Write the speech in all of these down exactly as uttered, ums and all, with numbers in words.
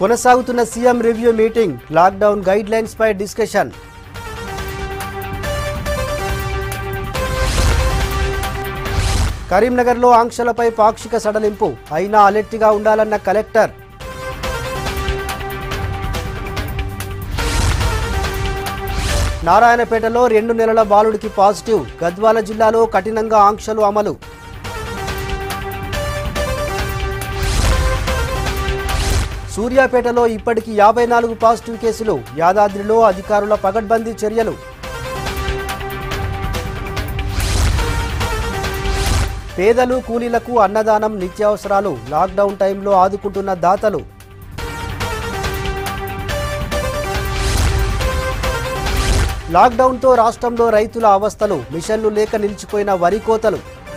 కొనసాగుతున్న CM review meeting, lockdown guidelines పై discussion. కరీంనగర్లో ఆంక్షలపై పాక్షిక సడలింపు, అయినా అలర్ట్గా ఉండాలన్న కలెక్టర్. నారాయణపేటలో రెండు నెలల బాలుడికి పాజిటివ్, గద్వాల జిల్లాలో కఠినంగా ఆంక్షలు అమలు. సూర్యాపేటలో ఇప్పటికీ యాభై నాలుగు పాజిటివ్ కేసులు, యాదాద్రిలో అధికారుల పగడ్బందీ చర్యలు. పేదలు కూలీలకు అన్నదానం, నిత్యావసరాలు లాక్డౌన్ టైంలో ఆదుకుంటున్న దాతలు. లాక్డౌన్తో రాష్ట్రంలో రైతుల అవస్థలు, మిషన్లు లేక నిలిచిపోయిన వరి కోతలు.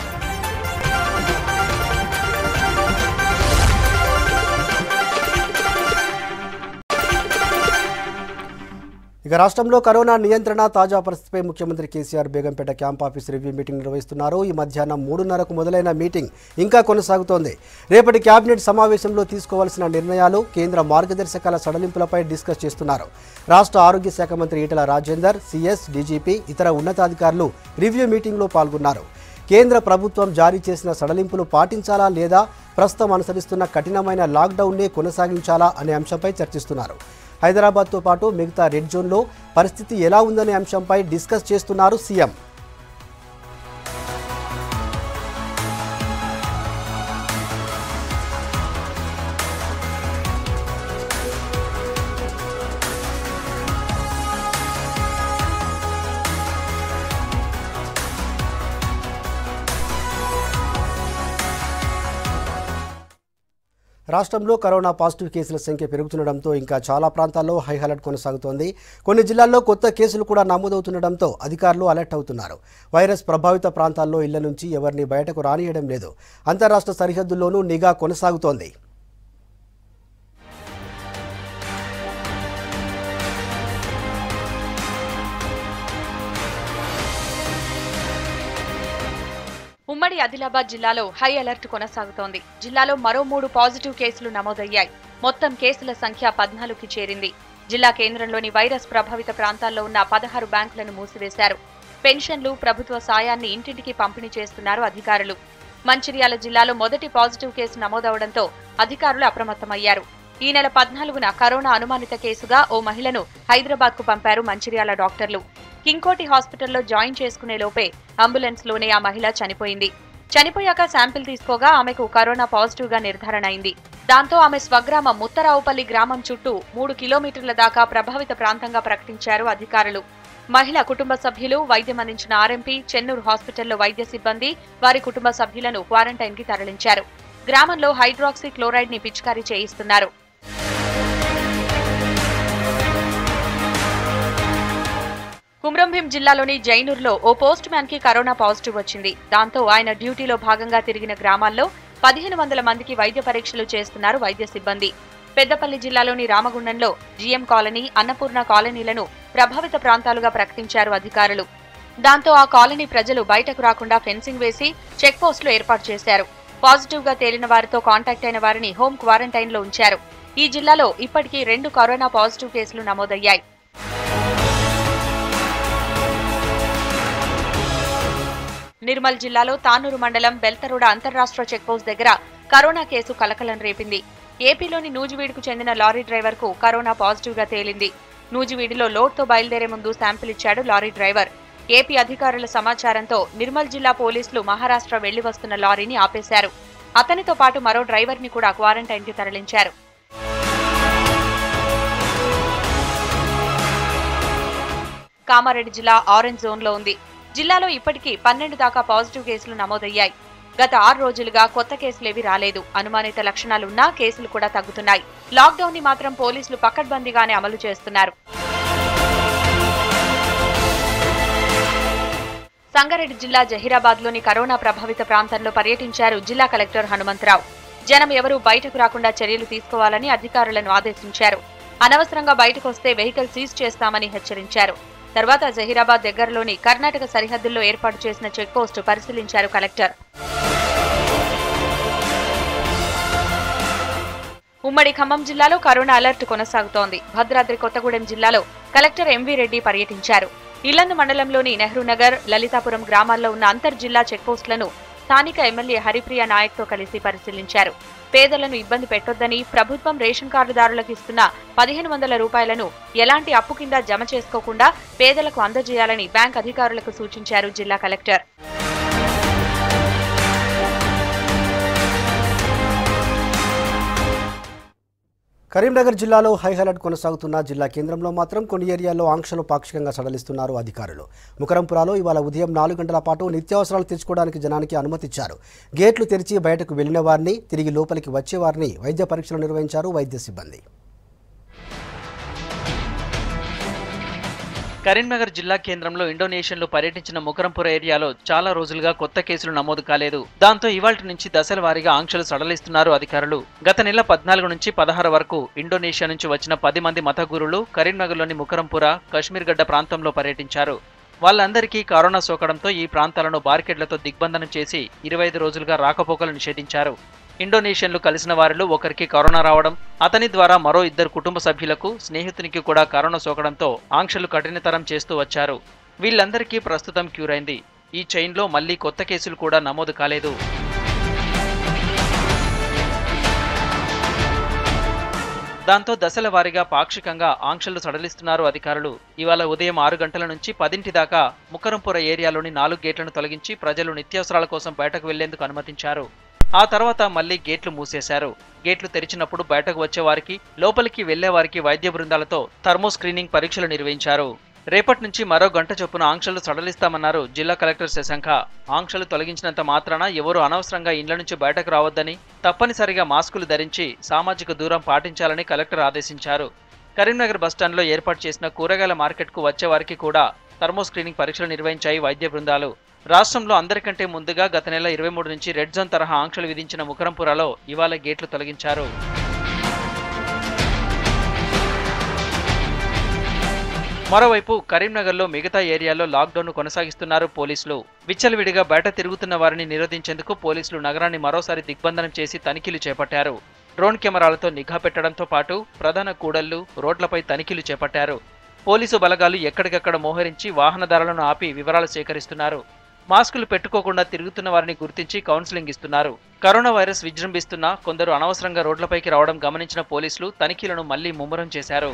ఇక రాష్ట్రంలో కరోనా నియంత్రణ తాజా పరిస్థితిపై ముఖ్యమంత్రి KCR Begumpet camp office review meeting నిర్వహిస్తున్నారు. ఈ మధ్యాహ్నం మూడున్నరకు మొదలైన మీటింగ్ ఇంకా కొనసాగుతోంది. రేపటి కేబినెట్ సమావేశంలో తీసుకోవాల్సిన నిర్ణయాలు, కేంద్ర మార్గదర్శకాల సడలింపులపై డిస్కస్ చేస్తున్నారు. రాష్ట్ర ఆరోగ్య శాఖ మంత్రి ఈటెల రాజేందర్, సీఎస్, డీజీపీ, ఇతర ఉన్నతాధికారులు రివ్యూ మీటింగ్లో పాల్గొన్నారు. కేంద్ర ప్రభుత్వం జారీ చేసిన సడలింపులు పాటించాలా లేదా, ప్రస్తుతం అనుసరిస్తున్న కఠినమైన లాక్డౌన్నే కొనసాగించాలా అనే అంశంపై చర్చిస్తున్నారు. హైదరాబాద్తో పాటు మిగతా రెడ్ జోన్లో పరిస్థితి ఎలా ఉందనే అంశంపై డిస్కస్ చేస్తున్నారు సీఎం. రాష్ట్రంలో కరోనా పాజిటివ్ కేసుల సంఖ్య పెరుగుతుండటంతో ఇంకా చాలా ప్రాంతాల్లో హై అలర్ట్ కొనసాగుతోంది. కొన్ని జిల్లాల్లో కొత్త కేసులు కూడా నమోదవుతుండటంతో అధికారులు అలర్ట్ అవుతున్నారు. వైరస్ ప్రభావిత ప్రాంతాల్లో ఇళ్ల నుంచి ఎవరిని బయటకు రానియడం లేదు. అంతర్రాష్ట్ర సరిహద్దుల్లోనూ నిఘా కొనసాగుతోంది. ఉమ్మడి ఆదిలాబాద్ జిల్లాలో హై అలర్ట్ కొనసాగుతోంది. జిల్లాలో మరో మూడు పాజిటివ్ కేసులు నమోదయ్యాయి. మొత్తం కేసుల సంఖ్య పద్నాలుగుకి చేరింది. జిల్లా కేంద్రంలోని వైరస్ ప్రభావిత ప్రాంతాల్లో ఉన్న పదహారు బ్యాంకులను మూసివేశారు. పెన్షన్లు, ప్రభుత్వ సాయాన్ని ఇంటింటికి పంపిణీ చేస్తున్నారు అధికారులు. మంచిర్యాల జిల్లాలో మొదటి పాజిటివ్ కేసు నమోదవడంతో అధికారులు అప్రమత్తమయ్యారు. ఈ నెల పద్నాలుగున కరోనా అనుమానిత కేసుగా ఓ మహిళను హైదరాబాద్ కు పంపారు మంచిర్యాల డాక్టర్లు. కింగ్కోటి హాస్పిటల్లో జాయిన్ చేసుకునే లోపే అంబులెన్స్ లోనే ఆ మహిళ చనిపోయింది. చనిపోయాక శాంపిల్ తీసుకోగా ఆమెకు కరోనా పాజిటివ్ గా నిర్ధారణ అయింది. దాంతో ఆమె స్వగ్రామం ముత్తరావుపల్లి గ్రామం చుట్టూ మూడు కిలోమీటర్ల దాకా ప్రభావిత ప్రాంతంగా ప్రకటించారు అధికారులు. మహిళ కుటుంబ సభ్యులు, వైద్యం అందించిన ఆర్ఎంపీ, చెన్నూరు హాస్పిటల్లో వైద్య సిబ్బంది, వారి కుటుంబ సభ్యులను క్వారంటైన్ కి తరలించారు. గ్రామంలో హైడ్రాక్సీ క్లోరైడ్ ని పిచికారీ చేయిస్తున్నారు. కుమ్రంభీం జిల్లాలోని జైనూర్లో ఓ పోస్ట్ మ్యాన్ కి కరోనా పాజిటివ్ వచ్చింది. దాంతో ఆయన డ్యూటీలో భాగంగా తిరిగిన గ్రామాల్లో పదిహేను వందల మందికి వైద్య పరీక్షలు చేస్తున్నారు వైద్య సిబ్బంది. పెద్దపల్లి జిల్లాలోని రామగుండంలో జీఎం కాలనీ, అన్నపూర్ణ కాలనీలను ప్రభావిత ప్రాంతాలుగా ప్రకటించారు అధికారులు. దాంతో ఆ కాలనీ ప్రజలు బయటకు రాకుండా ఫెన్సింగ్ వేసి చెక్ పోస్టులు ఏర్పాటు చేశారు. పాజిటివ్ గా తేలిన వారితో కాంటాక్ట్ అయిన వారిని హోం క్వారంటైన్ లో ఉంచారు. ఈ జిల్లాలో ఇప్పటికీ రెండు కరోనా పాజిటివ్ కేసులు నమోదయ్యాయి. నిర్మల్ జిల్లాలో తానూరు మండలం బెల్తరోడ అంతర్రాష్ట్ర చెక్పోస్ట్ దగ్గర కరోనా కేసు కలకలం రేపింది. ఏపీలోని నూజివీడుకు చెందిన లారీ డ్రైవర్ కు కరోనా పాజిటివ్ గా తేలింది. నూజివీడులో లోడ్తో బయలుదేరే ముందు శాంపిల్ ఇచ్చాడు లారీ డ్రైవర్. ఏపీ అధికారుల సమాచారంతో నిర్మల్ జిల్లా పోలీసులు మహారాష్ట్ర వెళ్లి వస్తున్న లారీని ఆపేశారు. అతనితో పాటు మరో డ్రైవర్ ని కూడా క్వారంటైన్ కి తరలించారు. కామారెడ్డి జిల్లా ఆరెంజ్ జోన్ లో ఉంది. జిల్లాలో ఇప్పటికీ పన్నెండు దాకా పాజిటివ్ కేసులు నమోదయ్యాయి. గత ఆరు రోజులుగా కొత్త కేసులేవి రాలేదు. అనుమానిత లక్షణాలున్నా కేసులు కూడా తగ్గుతున్నాయి. లాక్డౌన్ ని మాత్రం పోలీసులు పకడ్బందీగానే అమలు చేస్తున్నారు. సంగారెడ్డి జిల్లా జహీరాబాద్ లోని కరోనా ప్రభావిత ప్రాంతంలో పర్యటించారు జిల్లా కలెక్టర్ హనుమంతరావు. జనం ఎవరూ బయటకు రాకుండా చర్యలు తీసుకోవాలని అధికారులను ఆదేశించారు. అనవసరంగా బయటకు వస్తే వెహికల్ సీజ్ చేస్తామని హెచ్చరించారు. తర్వాత జహీరాబాద్ దగ్గరలోని కర్ణాటక సరిహద్దుల్లో ఏర్పాటు చేసిన చెక్పోస్టు పరిశీలించారు కలెక్టర్. ఉమ్మడి ఖమ్మం జిల్లాలో కరోనా అలర్ట్ కొనసాగుతోంది. భద్రాద్రి కొత్తగూడెం జిల్లాలో కలెక్టర్ ఎంవీ రెడ్డి పర్యటించారు. ఇల్లందు మండలంలోని నెహ్రూనగర్, లలితాపురం గ్రామాల్లో ఉన్న అంతర్ జిల్లా చెక్పోస్టులను స్థానిక ఎమ్మెల్యే హరిప్రియ నాయక్తో కలిసి పరిశీలించారు. పేదలను ఇబ్బంది పెట్టొద్దని, ప్రభుత్వం రేషన్ కార్డుదారులకు ఇస్తున్న పదిహేను వందల రూపాయలను ఎలాంటి అప్పు కింద జమ చేసుకోకుండా పేదలకు అందజేయాలని బ్యాంక్ అధికారులకు సూచించారు జిల్లా కలెక్టర్. కరీంనగర్ జిల్లాలో హై అలర్ట్ కొనసాగుతున్న జిల్లా కేంద్రంలో మాత్రం కొన్ని ఏరియాల్లో ఆంక్షలు పాక్షికంగా సడలిస్తున్నారు అధికారులు. ముకరంపురాలో ఇవాళ ఉదయం నాలుగు గంటల పాటు నిత్యావసరాలు తెచ్చుకోవడానికి జనానికి అనుమతి ఇచ్చారు. గేట్లు తెరిచి బయటకు వెళ్లిన వారిని, తిరిగి లోపలికి వచ్చే వారిని వైద్య పరీక్షలు నిర్వహించారు వైద్య సిబ్బంది. కరీంనగర్ జిల్లా కేంద్రంలో ఇండోనేషియన్లో పర్యటించిన ముకరంపుర ఏరియాలో చాలా రోజులుగా కొత్త కేసులు నమోదు కాలేదు. దాంతో ఇవాల్టి నుంచి దశల వారీగా ఆంక్షలు సడలిస్తున్నారు అధికారులు. గత నెల పద్నాలుగు నుంచి పదహారు వరకు ఇండోనేషియా నుంచి వచ్చిన పది మంది మత గురువులు కరీంనగర్లోని ముకరంపుర, కశ్మీర్ గడ్డ ప్రాంతంలో పర్యటించారు. వాళ్ళందరికీ కరోనా సోకడంతో ఈ ప్రాంతాలను బార్కెడ్లతో దిగ్బంధనం చేసి ఇరవై ఐదు రోజులుగా రాకపోకలు నిషేధించారు. ఇండోనేషియన్లు కలిసిన వారిలో ఒకరికి కరోనా రావడం, అతని ద్వారా మరో ఇద్దరు కుటుంబ సభ్యులకు, స్నేహితునికి కూడా కరోనా సోకడంతో ఆంక్షలు కఠినతరం చేస్తూ వచ్చారు. వీళ్ళందరికీ ప్రస్తుతం క్యూర్ అయింది. ఈ చైన్లో మళ్లీ కొత్త కేసులు కూడా నమోదు కాలేదు. దాంతో దశల వారీగా పాక్షికంగా ఆంక్షలు సడలిస్తున్నారు అధికారులు. ఇవాళ ఉదయం ఆరు గంటల నుంచి పదింటి దాకా ముకరంపుర ఏరియాలోని నాలుగు గేట్లను తొలగించి ప్రజలు నిత్యావసరాల కోసం బయటకు వెళ్లేందుకు అనుమతించారు. ఆ తర్వాత మళ్లీ గేట్లు మూసేశారు. గేట్లు తెరిచినప్పుడు బయటకు వచ్చేవారికి, లోపలికి వెళ్లేవారికి వైద్య బృందాలతో థర్మో స్క్రీనింగ్ పరీక్షలు నిర్వహించారు. రేపటి నుంచి మరో గంట చొప్పున ఆంక్షలు సడలిస్తామన్నారు జిల్లా కలెక్టర్ శశాంక. ఆంక్షలు తొలగించినంత మాత్రాన ఎవరూ అనవసరంగా ఇండ్ల నుంచి బయటకు రావద్దని, తప్పనిసరిగా మాస్కులు ధరించి సామాజిక దూరం పాటించాలని కలెక్టర్ ఆదేశించారు. కరీంనగర్ బస్టాండ్లో ఏర్పాటు చేసిన కూరగాయల మార్కెట్కు వచ్చేవారికి కూడా థర్మో స్క్రీనింగ్ పరీక్షలు నిర్వహించాయి వైద్య బృందాలు. రాష్ట్రంలో అందరికంటే ముందుగా గత నెల ఇరవై మూడు నుంచి రెడ్ జోన్ తరహా ఆంక్షలు విధించిన ముకరంపురాలో ఇవాళ గేట్లు తొలగించారు. మరోవైపు కరీంనగర్లో మిగతా ఏరియాల్లో లాక్డౌన్ కొనసాగిస్తున్నారు పోలీసులు. విచ్చలవిడిగా బయట తిరుగుతున్న వారిని నిరోధించేందుకు పోలీసులు నగరాన్ని మరోసారి దిగ్బంధనం చేసి తనిఖీలు చేపట్టారు. డ్రోన్ కెమెరాలతో నిఘా పెట్టడంతో పాటు ప్రధాన కూడళ్లు, రోడ్లపై తనిఖీలు చేపట్టారు. పోలీసు బలగాలు ఎక్కడికక్కడ మోహరించి వాహనదారులను ఆపి వివరాలు సేకరిస్తున్నారు. మాస్కులు పెట్టుకోకుండా తిరుగుతున్న వారిని గుర్తించి కౌన్సిలింగ్ ఇస్తున్నారు. కరోనా వైరస్ విజృంభిస్తున్నా కొందరు అనవసరంగా రోడ్లపైకి రావడం గమనించిన పోలీసులు తనిఖీలను మళ్లీ ముమ్మరం చేశారు.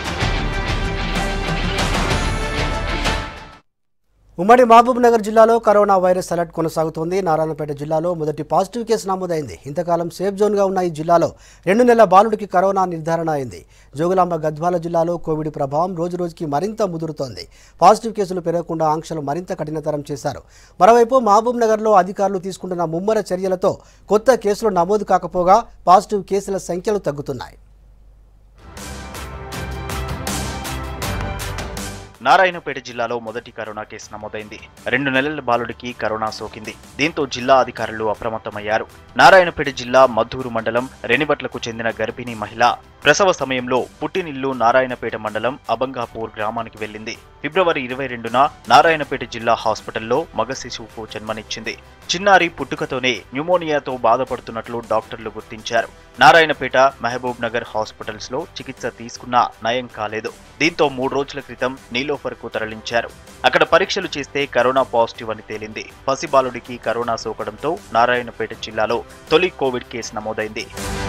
ఉమ్మడి మహబూబ్ నగర్ జిల్లాలో కరోనా వైరస్ అలర్ట్ కొనసాగుతోంది. నారాయణపేట జిల్లాలో మొదటి పాజిటివ్ కేసు నమోదైంది. ఇంతకాలం సేఫ్ జోన్గా ఉన్న ఈ జిల్లాలో రెండు నెలల బాలుడికి కరోనా నిర్ధారణ అయింది. జోగులాంబ గద్వాల జిల్లాలో కోవిడ్ ప్రభావం రోజురోజుకి మరింత ముదురుతోంది. పాజిటివ్ కేసులు పెరగకుండా ఆంక్షలు మరింత కఠినతరం చేశారు. మరోవైపు మహబూబ్ నగర్లో అధికారులు తీసుకుంటున్న ముమ్మర చర్యలతో కొత్త కేసులు నమోదు కాకపోగా పాజిటివ్ కేసుల సంఖ్యలు తగ్గుతున్నాయి. నారాయణపేట జిల్లాలో మొదటి కరోనా కేసు నమోదైంది. రెండు నెలల బాలుడికి కరోనా సోకింది. దీంతో జిల్లా అధికారులు అప్రమత్తమయ్యారు. నారాయణపేట జిల్లా మద్దూరు మండలం రెనిబట్లకు చెందిన గర్భిణీ మహిళ ప్రసవ సమయంలో పుట్టినిల్లు నారాయణపేట మండలం అబంగాపూర్ గ్రామానికి వెళ్లింది. ఫిబ్రవరి ఇరవై రెండున నారాయణపేట జిల్లా హాస్పిటల్లో మగ శిశువుకు జన్మనిచ్చింది. చిన్నారి పుట్టుకతోనే న్యూమోనియాతో బాధపడుతున్నట్లు డాక్టర్లు గుర్తించారు. నారాయణపేట, మహబూబ్ నగర్ హాస్పిటల్స్ లో చికిత్స తీసుకున్నా నయం కాలేదు. దీంతో మూడు రోజుల క్రితం నీలోఫర్ కు తరలించారు. అక్కడ పరీక్షలు చేస్తే కరోనా పాజిటివ్ అని తేలింది. పసిబాలుడికి కరోనా సోకడంతో నారాయణపేట జిల్లాలో తొలి కోవిడ్ కేసు నమోదైంది.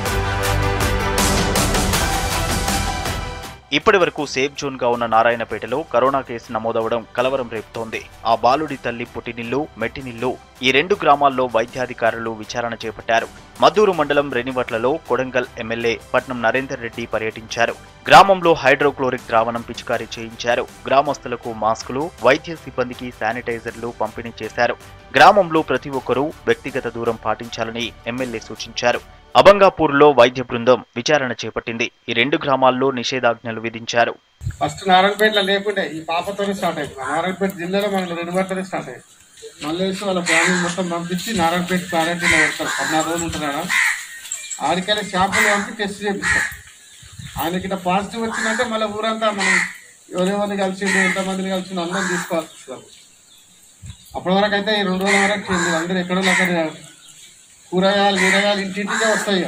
ఇప్పటి వరకు సేఫ్ జోన్ గా ఉన్న నారాయణపేటలో కరోనా కేసు నమోదవడం కలవరం రేపుతోంది. ఆ బాలుడి తల్లి పుట్టినిల్లు, మెట్టినిల్లు ఈ రెండు గ్రామాల్లో వైద్యాధికారులు విచారణ చేపట్టారు. మద్దూరు మండలం రెనివట్లలో కొడంగల్ ఎమ్మెల్యే పట్నం నరేందర్ రెడ్డి పర్యటించారు. గ్రామంలో హైడ్రోక్లోరిక్ ద్రావణం పిచికారీ చేయించారు. గ్రామస్తులకు మాస్కులు, వైద్య సిబ్బందికి శానిటైజర్లు పంపిణీ చేశారు. గ్రామంలో ప్రతి ఒక్కరూ వ్యక్తిగత దూరం పాటించాలని ఎమ్మెల్యే సూచించారు. అబంగాపూర్లో వైద్య బృందం విచారణ చేపట్టింది. ఈ రెండు గ్రామాల్లో నిషేధాజ్ఞలు విధించారు. ఫస్ట్ నారాయణపేటలో లేకుంటే ఈ పాపతోనే స్టార్ట్ అయింది. నారాయణపేట జిల్లాలో మనకు రెండు గంటలే స్టార్ట్ అయింది. మళ్ళీ వేసి వాళ్ళ ఫ్యామిలీ మొత్తం పంపించి నారాయణపేట క్వారంటైన్లో పెడతారు. పద్నాలుగు రోజులు ఉంటున్నాడు. ఆడికెళ్ళి షాపులు పంపి టెస్ట్ చేపిస్తారు. ఆయనకి ఇట్లా పాజిటివ్ వచ్చిందంటే మళ్ళీ ఊరంతా మనం ఎవరెవరిని కలిసిండు, ఎంతమందిని కలిసిండు అందరం తీసుకోవాల్సి వస్తుంది. అప్పటి వరకు అయితే ఈ రెండు రోజుల వరకు అందరూ ఎక్కడో అక్కడ కూరగాయలు కూరగాయలు ఇంటింటికే వస్తాయి.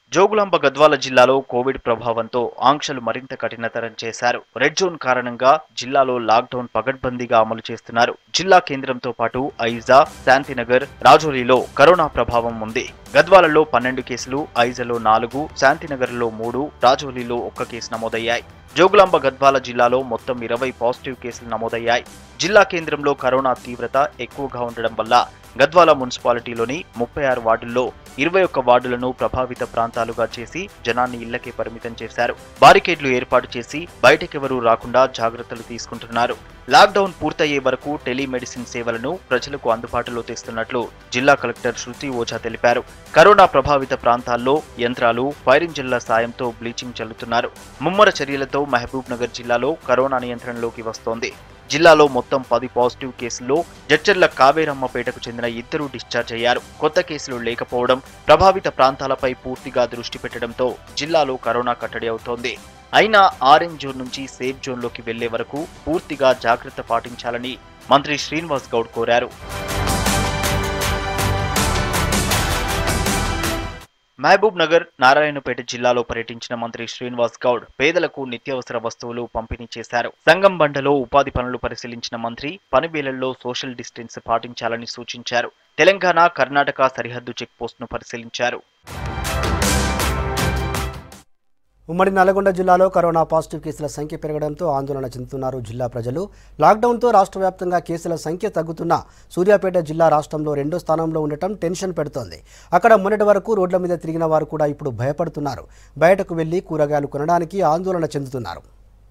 జోగులాంబ గద్వాల జిల్లాలో కోవిడ్ ప్రభావంతో ఆంక్షలు మరింత కఠినతరం చేశారు. రెడ్ జోన్ కారణంగా జిల్లాలో లాక్డౌన్ పగడ్బందీగా అమలు చేస్తున్నారు. జిల్లా కేంద్రంతో పాటు ఐజా, శాంతినగర్, రాజోలీలో కరోనా ప్రభావం ఉంది. గద్వాలలో పన్నెండు కేసులు, ఐజాలో నాలుగు, శాంతినగర్లో మూడు, రాజోలీలో ఒక్క కేసు నమోదయ్యాయి. జోగులాంబ గద్వాల జిల్లాలో మొత్తం ఇరవై పాజిటివ్ కేసులు నమోదయ్యాయి. జిల్లా కేంద్రంలో కరోనా తీవ్రత ఎక్కువగా ఉండడం వల్ల గద్వాల మున్సిపాలిటీలోని ముప్పై ఆరు వార్డుల్లో ఇరవై ఒక్క వార్డులను ప్రభావిత ప్రాంతాలుగా చేసి జనాన్ని ఇళ్లకే పరిమితం చేశారు. బారికేడ్లు ఏర్పాటు చేసి బయటకెవరూ రాకుండా జాగ్రత్తలు తీసుకుంటున్నారు. లాక్డౌన్ పూర్తయ్యే వరకు టెలిమెడిసిన్ సేవలను ప్రజలకు అందుబాటులో తెస్తున్నట్లు జిల్లా కలెక్టర్ శృతి ఓఝా తెలిపారు. కరోనా ప్రభావిత ప్రాంతాల్లో యంత్రాలు, ఫైర్ ఇంజిన్ల సాయంతో బ్లీచింగ్ చల్లుతున్నారు. ముమ్మర చర్యలతో మహబూబ్ నగర్ జిల్లాలో కరోనా నియంత్రణలోకి వస్తోంది. జిల్లాలో మొత్తం పది పాజిటివ్ కేసుల్లో జడ్చర్ల కావేరమ్మపేటకు చెందిన ఇద్దరు డిశ్చార్జ్ అయ్యారు. కొత్త కేసులు లేకపోవడం, ప్రభావిత ప్రాంతాలపై పూర్తిగా దృష్టి పెట్టడంతో జిల్లాలో కరోనా కట్టడి అవుతోంది. అయినా ఆరెంజ్ జోన్ నుంచి సేఫ్ జోన్లోకి వెళ్లే వరకు పూర్తిగా జాగ్రత్త పాటించాలని మంత్రి శ్రీనివాస్ గౌడ్ కోరారు. మహబూబ్ నగర్, నారాయణపేట జిల్లాలో పర్యటించిన మంత్రి శ్రీనివాస్ గౌడ్ పేదలకు నిత్యావసర వస్తువులు పంపిణీ చేశారు. సంగం బండలో ఉపాధి పనులు పరిశీలించిన మంత్రి పని వేళల్లో సోషల్ డిస్టెన్స్ పాటించాలని సూచించారు. తెలంగాణ, కర్ణాటక సరిహద్దు చెక్ పోస్టును పరిశీలించారు. ఉమ్మడి నల్గొండ జిల్లాలో కరోనా పాజిటివ్ కేసుల సంఖ్య పెరగడంతో ఆందోళన చెందుతున్నారు జిల్లా ప్రజలు. లాక్డౌన్తో రాష్ట్ర వ్యాప్తంగా కేసుల సంఖ్య తగ్గుతున్నా సూర్యాపేట జిల్లా రాష్ట్రంలో రెండో స్థానంలో ఉండటం టెన్షన్ పెడుతోంది. అక్కడ మొన్నటి వరకు రోడ్ల మీద తిరిగిన వారు కూడా ఇప్పుడు భయపడుతున్నారు. బయటకు వెళ్లి కూరగాయలు కొనడానికి ఆందోళన చెందుతున్నారు.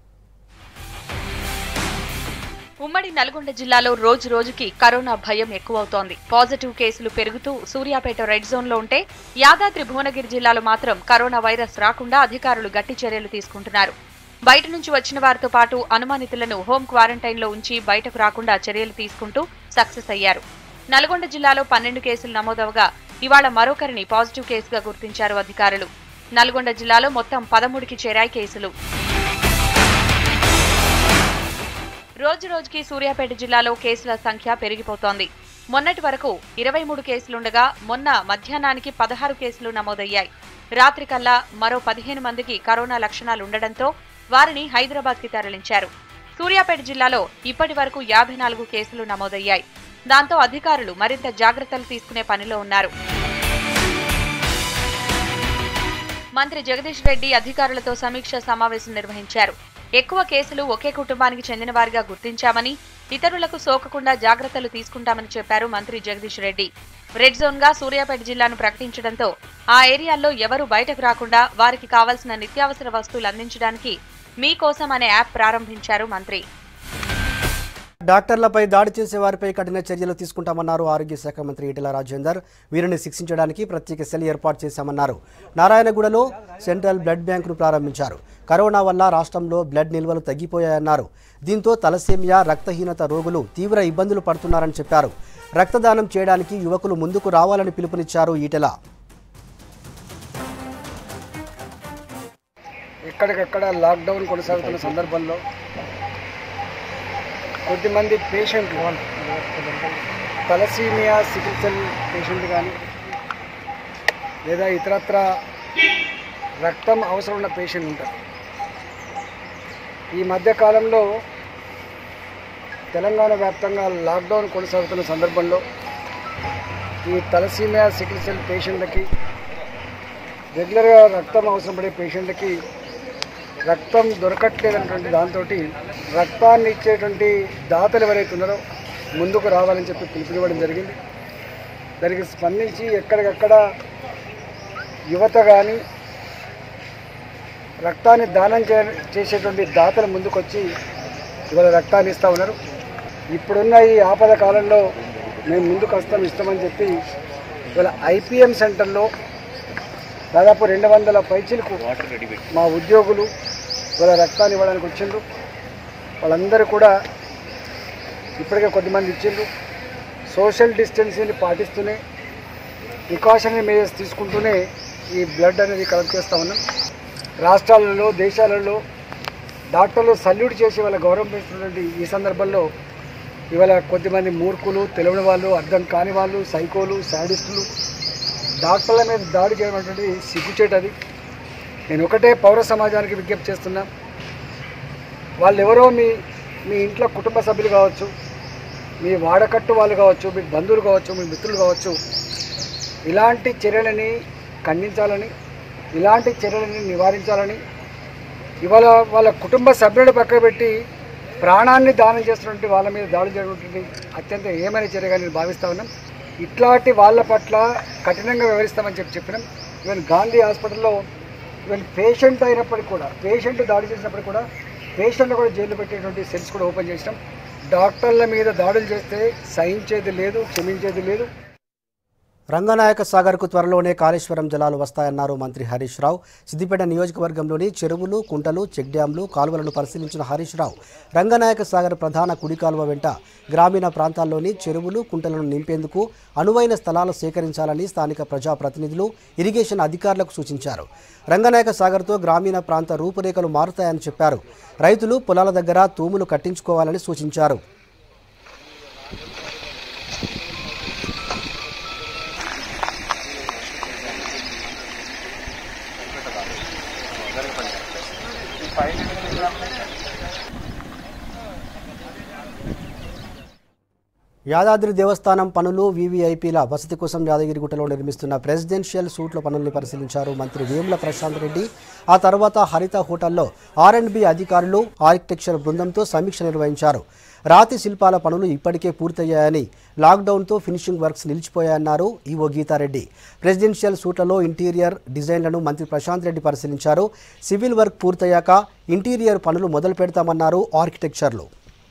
ఉమ్మడి నల్గొండ జిల్లాలో రోజు రోజుకి కరోనా భయం ఎక్కువవుతోంది. పాజిటివ్ కేసులు పెరుగుతూ సూర్యాపేట రెడ్ జోన్లో ఉంటే యాదాద్రి భువనగిరి జిల్లాలో మాత్రం కరోనా వైరస్ రాకుండా అధికారులు గట్టి చర్యలు తీసుకుంటున్నారు. బయట నుంచి వచ్చిన వారితో పాటు అనుమానితులను హోం క్వారంటైన్లో ఉంచి బయటకు రాకుండా చర్యలు తీసుకుంటూ సక్సెస్ అయ్యారు. నల్గొండ జిల్లాలో పన్నెండు కేసులు నమోదవగా ఇవాళ మరొకరిని పాజిటివ్ కేసుగా గుర్తించారు అధికారులు. నల్గొండ జిల్లాలో మొత్తం పదమూడుకి చేరాయి కేసులు. రోజు రోజుకి సూర్యాపేట జిల్లాలో కేసుల సంఖ్య పెరిగిపోతోంది. మొన్నటి వరకు ఇరవై మూడు కేసులుండగా మొన్న మధ్యాహ్నానికి పదహారు కేసులు నమోదయ్యాయి. రాత్రి కల్లా మరో పదిహేను మందికి కరోనా లక్షణాలుండడంతో వారిని హైదరాబాద్కి తరలించారు. సూర్యాపేట జిల్లాలో ఇప్పటి వరకు యాభై నాలుగు కేసులు నమోదయ్యాయి. దాంతో అధికారులు మరింత జాగ్రత్తలు తీసుకునే పనిలో ఉన్నారు. మంత్రి జగదీష్ రెడ్డి అధికారులతో సమీక్ష సమావేశం నిర్వహించారు. ఎక్కువ కేసులు ఒకే కుటుంబానికి చెందిన వారిగా గుర్తించామని, ఇతరులకు సోకకుండా జాగ్రత్తలు తీసుకుంటామని చెప్పారు మంత్రి జగదీష్ రెడ్డి. రెడ్ జోన్ గా సూర్యాపేట జిల్లాను ప్రకటించడంతో ఆ ఏరియాల్లో ఎవరూ బయటకు రాకుండా వారికి కావాల్సిన నిత్యావసర వస్తువులు అందించడానికి మీకోసం అనే యాప్ ప్రారంభించారు మంత్రి. డాక్టర్లపై దాడి చేసే వారిపై కఠిన చర్యలు తీసుకుంటామన్నారు ఆరోగ్య శాఖ మంత్రి ఈటెల రాజేందర్. వీరిని శిక్షించడానికి ప్రత్యేక సెల్ ఏర్పాటు చేశామన్నారు. నారాయణగూడలో సెంట్రల్ బ్లడ్ బ్యాంకును ప్రారంభించారు. కరోనా వల్ల రాష్ట్రంలో బ్లడ్ నిల్వలు తగ్గిపోయాయన్నారు. దీంతో తలసేమియా, రక్తహీనత రోగులు తీవ్ర ఇబ్బందులు పడుతున్నారని చెప్పారు. రక్తదానం చేయడానికి యువకులు ముందుకు రావాలని పిలుపునిచ్చారు ఈటెల. ఎక్కడికక్కడ లాక్డౌన్ కొనసాగుతున్న సందర్భంలో కొద్దిమంది పేషెంట్లు, తలసీమియా, సికిల్ సెల్ పేషెంట్ కానీ లేదా ఇతరత్ర రక్తం అవసరం ఉన్న పేషెంట్ ఉంటారు. ఈ మధ్యకాలంలో తెలంగాణ వ్యాప్తంగా లాక్డౌన్ కొనసాగుతున్న సందర్భంలో ఈ తలసీమియా, సికిల్ సెల్ పేషెంట్లకి, రెగ్యులర్గా రక్తం అవసరం పడే పేషెంట్లకి రక్తం దొరకట్లేదన్నటువంటి దాంతో రక్తాన్ని ఇచ్చేటువంటి దాతలు ఎవరైతే ఉన్నారో ముందుకు రావాలని చెప్పి పిలుపునివ్వడం జరిగింది. దానికి స్పందించి ఎక్కడికక్కడ యువత కానీ రక్తాన్ని దానం చే చేసేటువంటి దాతలు ముందుకొచ్చి ఇవాళ రక్తాన్ని ఇస్తూ ఉన్నారు. ఇప్పుడున్న ఈ ఆపద కాలంలో మేము ముందుకు వస్తాం ఇస్తామని చెప్పి ఇవాళ ఐపీఎం సెంటర్లో దాదాపు రెండు వందల పైచీలకు మా ఉద్యోగులు ఇవాళ రక్తాన్ని ఇవ్వడానికి వచ్చిండ్రు. వాళ్ళందరూ కూడా ఇప్పటికే కొద్దిమంది ఇచ్చిండ్రు. సోషల్ డిస్టెన్సింగ్ని పాటిస్తూనే, ప్రికాషనరీ మెజర్స్ తీసుకుంటూనే ఈ బ్లడ్ అనేది కలెక్ట్ చేస్తూ ఉన్నాం. రాష్ట్రాలలో, దేశాలలో డాక్టర్లు సల్యూట్ చేసి వాళ్ళ గౌరవం పెంచుతున్నటువంటి ఈ సందర్భంలో ఇవాళ కొద్దిమంది మూర్ఖులు, తెలియని వాళ్ళు, అర్థం కాని వాళ్ళు, సైకోలు, శాడిస్టులు డాక్టర్ల మీద దాడి చేయడం అనేటువంటిది సిగ్గుచేటది. నేను ఒకటే పౌర సమాజానికి విజ్ఞప్తి చేస్తున్నా, వాళ్ళు ఎవరో మీ మీ ఇంట్లో కుటుంబ సభ్యులు కావచ్చు, మీ వాడకట్టు వాళ్ళు కావచ్చు, మీ బంధువులు కావచ్చు, మీ మిత్రులు కావచ్చు, ఇలాంటి చర్యలని ఖండించాలని, ఇలాంటి చర్యలని నివారించాలని, ఇవాళ వాళ్ళ కుటుంబ సభ్యులను పక్కన పెట్టి ప్రాణాన్ని దానం చేస్తున్నటువంటి వాళ్ళ మీద దాడులు జరుగుతుంది అత్యంత ఏమైన చర్యగా నేను భావిస్తూ ఉన్నాం. ఇట్లాంటి వాళ్ళ పట్ల కఠినంగా వ్యవహరిస్తామని చెప్పి చెప్పినాం. ఈవెన్ గాంధీ హాస్పిటల్లో ఈవెన్ పేషెంట్ అయినప్పటికీ కూడా, పేషెంట్ దాడి చేసినప్పటికీ కూడా పేషెంట్లు కూడా జైలు పెట్టేటువంటి సెల్స్ కూడా ఓపెన్ చేసినాం. డాక్టర్ల మీద దాడులు చేస్తే సహించేది లేదు, క్షమించేది లేదు. రంగనాయక సాగర్కు త్వరలోనే కాళేశ్వరం జలాలు వస్తాయన్నారు మంత్రి హరీష్ రావు. సిద్దిపేట నియోజకవర్గంలోని చెరువులు, కుంటలు, చెక్ డ్యాంలు, కాలువలను పరిశీలించిన హరీష్ రావు రంగనాయక సాగర్ ప్రధాన కుడి కాలువ వెంట గ్రామీణ ప్రాంతాల్లోని చెరువులు, కుంటలను నింపేందుకు అనువైన స్థలాలు సేకరించాలని స్థానిక ప్రజాప్రతినిధులు, ఇరిగేషన్ అధికారులకు సూచించారు. రంగనాయక సాగర్తో గ్రామీణ ప్రాంత రూపురేఖలు మారుతాయని చెప్పారు. రైతులు పొలాల దగ్గర తూములు కట్టించుకోవాలని సూచించారు. యాదాద్రి దేవస్థానం పనులు, వీవీఐపీల వసతి కోసం యాదగిరిగుట్టలో నిర్మిస్తున్న ప్రెసిడెన్షియల్ సూట్ల పనుల్ని పరిశీలించారు మంత్రి వేముల ప్రశాంత్ రెడ్డి. ఆ తర్వాత హరిత హోటల్లో ఆర్ అండ్ బి అధికారులు, ఆర్కిటెక్చర్ బృందంతో సమీక్ష నిర్వహించారు. రాతి శిల్పాల పనులు ఇప్పటికే పూర్తయ్యాయని, లాక్డౌన్తో ఫినిషింగ్ వర్క్స్ నిలిచిపోయాయన్నారు ఈవో గీతారెడ్డి. ప్రెసిడెన్షియల్ సూట్లలో ఇంటీరియర్ డిజైన్లను మంత్రి ప్రశాంత్ రెడ్డి పరిశీలించారు. సివిల్ వర్క్ పూర్తయ్యాక ఇంటీరియర్ పనులు మొదలు పెడతామన్నారు ఆర్కిటెక్చర్లు.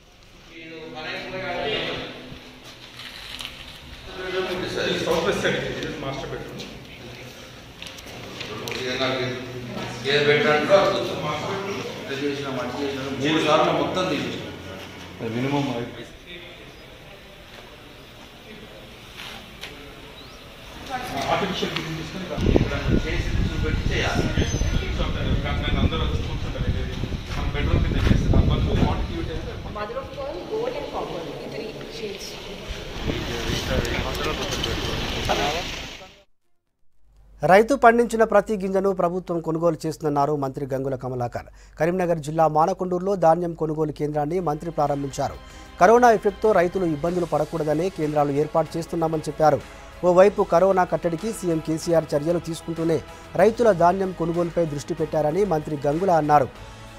మూడు సార్లు మొత్తం తీసేసాం మినిమం ఆర్టిఫిషియల్ చేసి చూపెట్టి చేయాలి. అందరూ వచ్చి కూర్చుంటారు. మన బెడ్రూమ్ కింద చేస్తాం. రైతు పండించిన ప్రతి గింజను ప్రభుత్వం కొనుగోలు చేస్తుందన్నారు మంత్రి గంగుల కమలాకర్. కరీంనగర్ జిల్లా మానకొండూరులో ధాన్యం కొనుగోలు కేంద్రాన్ని మంత్రి ప్రారంభించారు. కరోనా ఎఫెక్ట్తో రైతులు ఇబ్బందులు పడకూడదనే కేంద్రాలు ఏర్పాటు చేస్తున్నామని చెప్పారు. ఓవైపు కరోనా కట్టడికి సీఎం కేసీఆర్ చర్యలు తీసుకుంటూనే రైతుల ధాన్యం కొనుగోలుపై దృష్టి పెట్టారని మంత్రి గంగుల అన్నారు.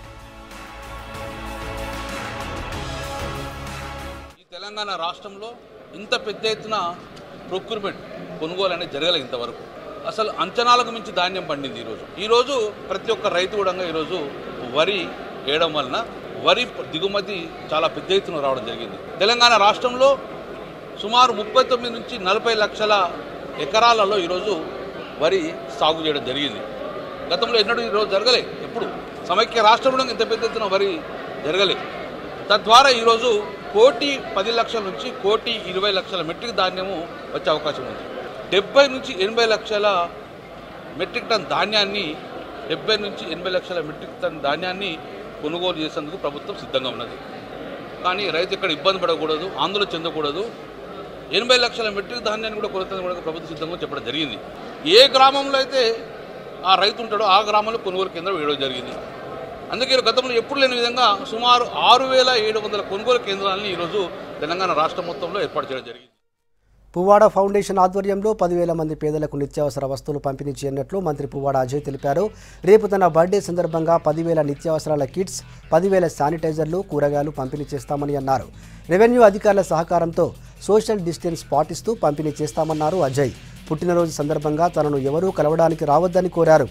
తెలంగాణ రాష్ట్రంలో ఇంత పెద్ద ఎత్తున ప్రొక్యూర్మెంట్ కొనుగోలు అనేది జరగలేదు ఇంతవరకు. అసలు అంచనాలకు మించి ధాన్యం పండింది ఈరోజు. ఈరోజు ప్రతి ఒక్క రైతు కూడా ఈరోజు వరి వేయడం వలన వరి దిగుమతి చాలా పెద్ద ఎత్తున రావడం జరిగింది. తెలంగాణ రాష్ట్రంలో సుమారు ముప్పై తొమ్మిది నుంచి నలభై లక్షల ఎకరాలలో ఈరోజు వరి సాగు చేయడం జరిగింది. గతంలో ఎన్నడూ ఈరోజు జరగలే. ఎప్పుడు సమైక్య రాష్ట్రంలో ఇంత పెద్ద ఎత్తున వరి జరగలే. తద్వారా ఈరోజు కోటి పది లక్షల నుంచి కోటి ఇరవై లక్షల మెట్రిక్ ధాన్యము వచ్చే అవకాశం ఉంది. డెబ్బై నుంచి ఎనభై లక్షల మెట్రిక్ టన్ ధాన్యాన్ని డెబ్బై నుంచి ఎనభై లక్షల మెట్రిక్ టన్ ధాన్యాన్ని కొనుగోలు చేసేందుకు ప్రభుత్వం సిద్ధంగా ఉన్నది. కానీ రైతు ఇక్కడ ఇబ్బంది పడకూడదు, ఆందోళన చెందకూడదు. ఎనభై లక్షల మెట్రిక్ ధాన్యాన్ని కూడా కొనుగోలు కూడా ప్రభుత్వం సిద్ధంగా చెప్పడం జరిగింది. ఏ గ్రామంలో అయితే ఆ రైతు ఉంటాడో ఆ గ్రామంలో కొనుగోలు కేంద్రం వేయడం జరిగింది. అందుకే గతంలో ఎప్పుడు లేని విధంగా సుమారు ఆరు వేల ఏడు వందల కొనుగోలు కేంద్రాలని ఈరోజు తెలంగాణ రాష్ట్రం మొత్తంలో ఏర్పాటు చేయడం జరిగింది. పువ్వాడ ఫౌండేషన్ ఆధ్వర్యంలో పదివేల మంది పేదలకు నిత్యావసర వస్తువులు పంపిణీ చేయనున్నట్లు మంత్రి పువ్వాడ అజయ్ తెలిపారు. రేపు తన బర్త్డే సందర్భంగా పదివేల నిత్యావసరాల కిట్స్, పదివేల శానిటైజర్లు, కూరగాయలు పంపిణీ చేస్తామని అన్నారు. రెవెన్యూ అధికారుల సహకారంతో సోషల్ డిస్టెన్స్ పాటిస్తూ పంపిణీ చేస్తామన్నారు అజయ్. పుట్టినరోజు సందర్భంగా తనను ఎవరూ కలవడానికి రావద్దని కోరారు.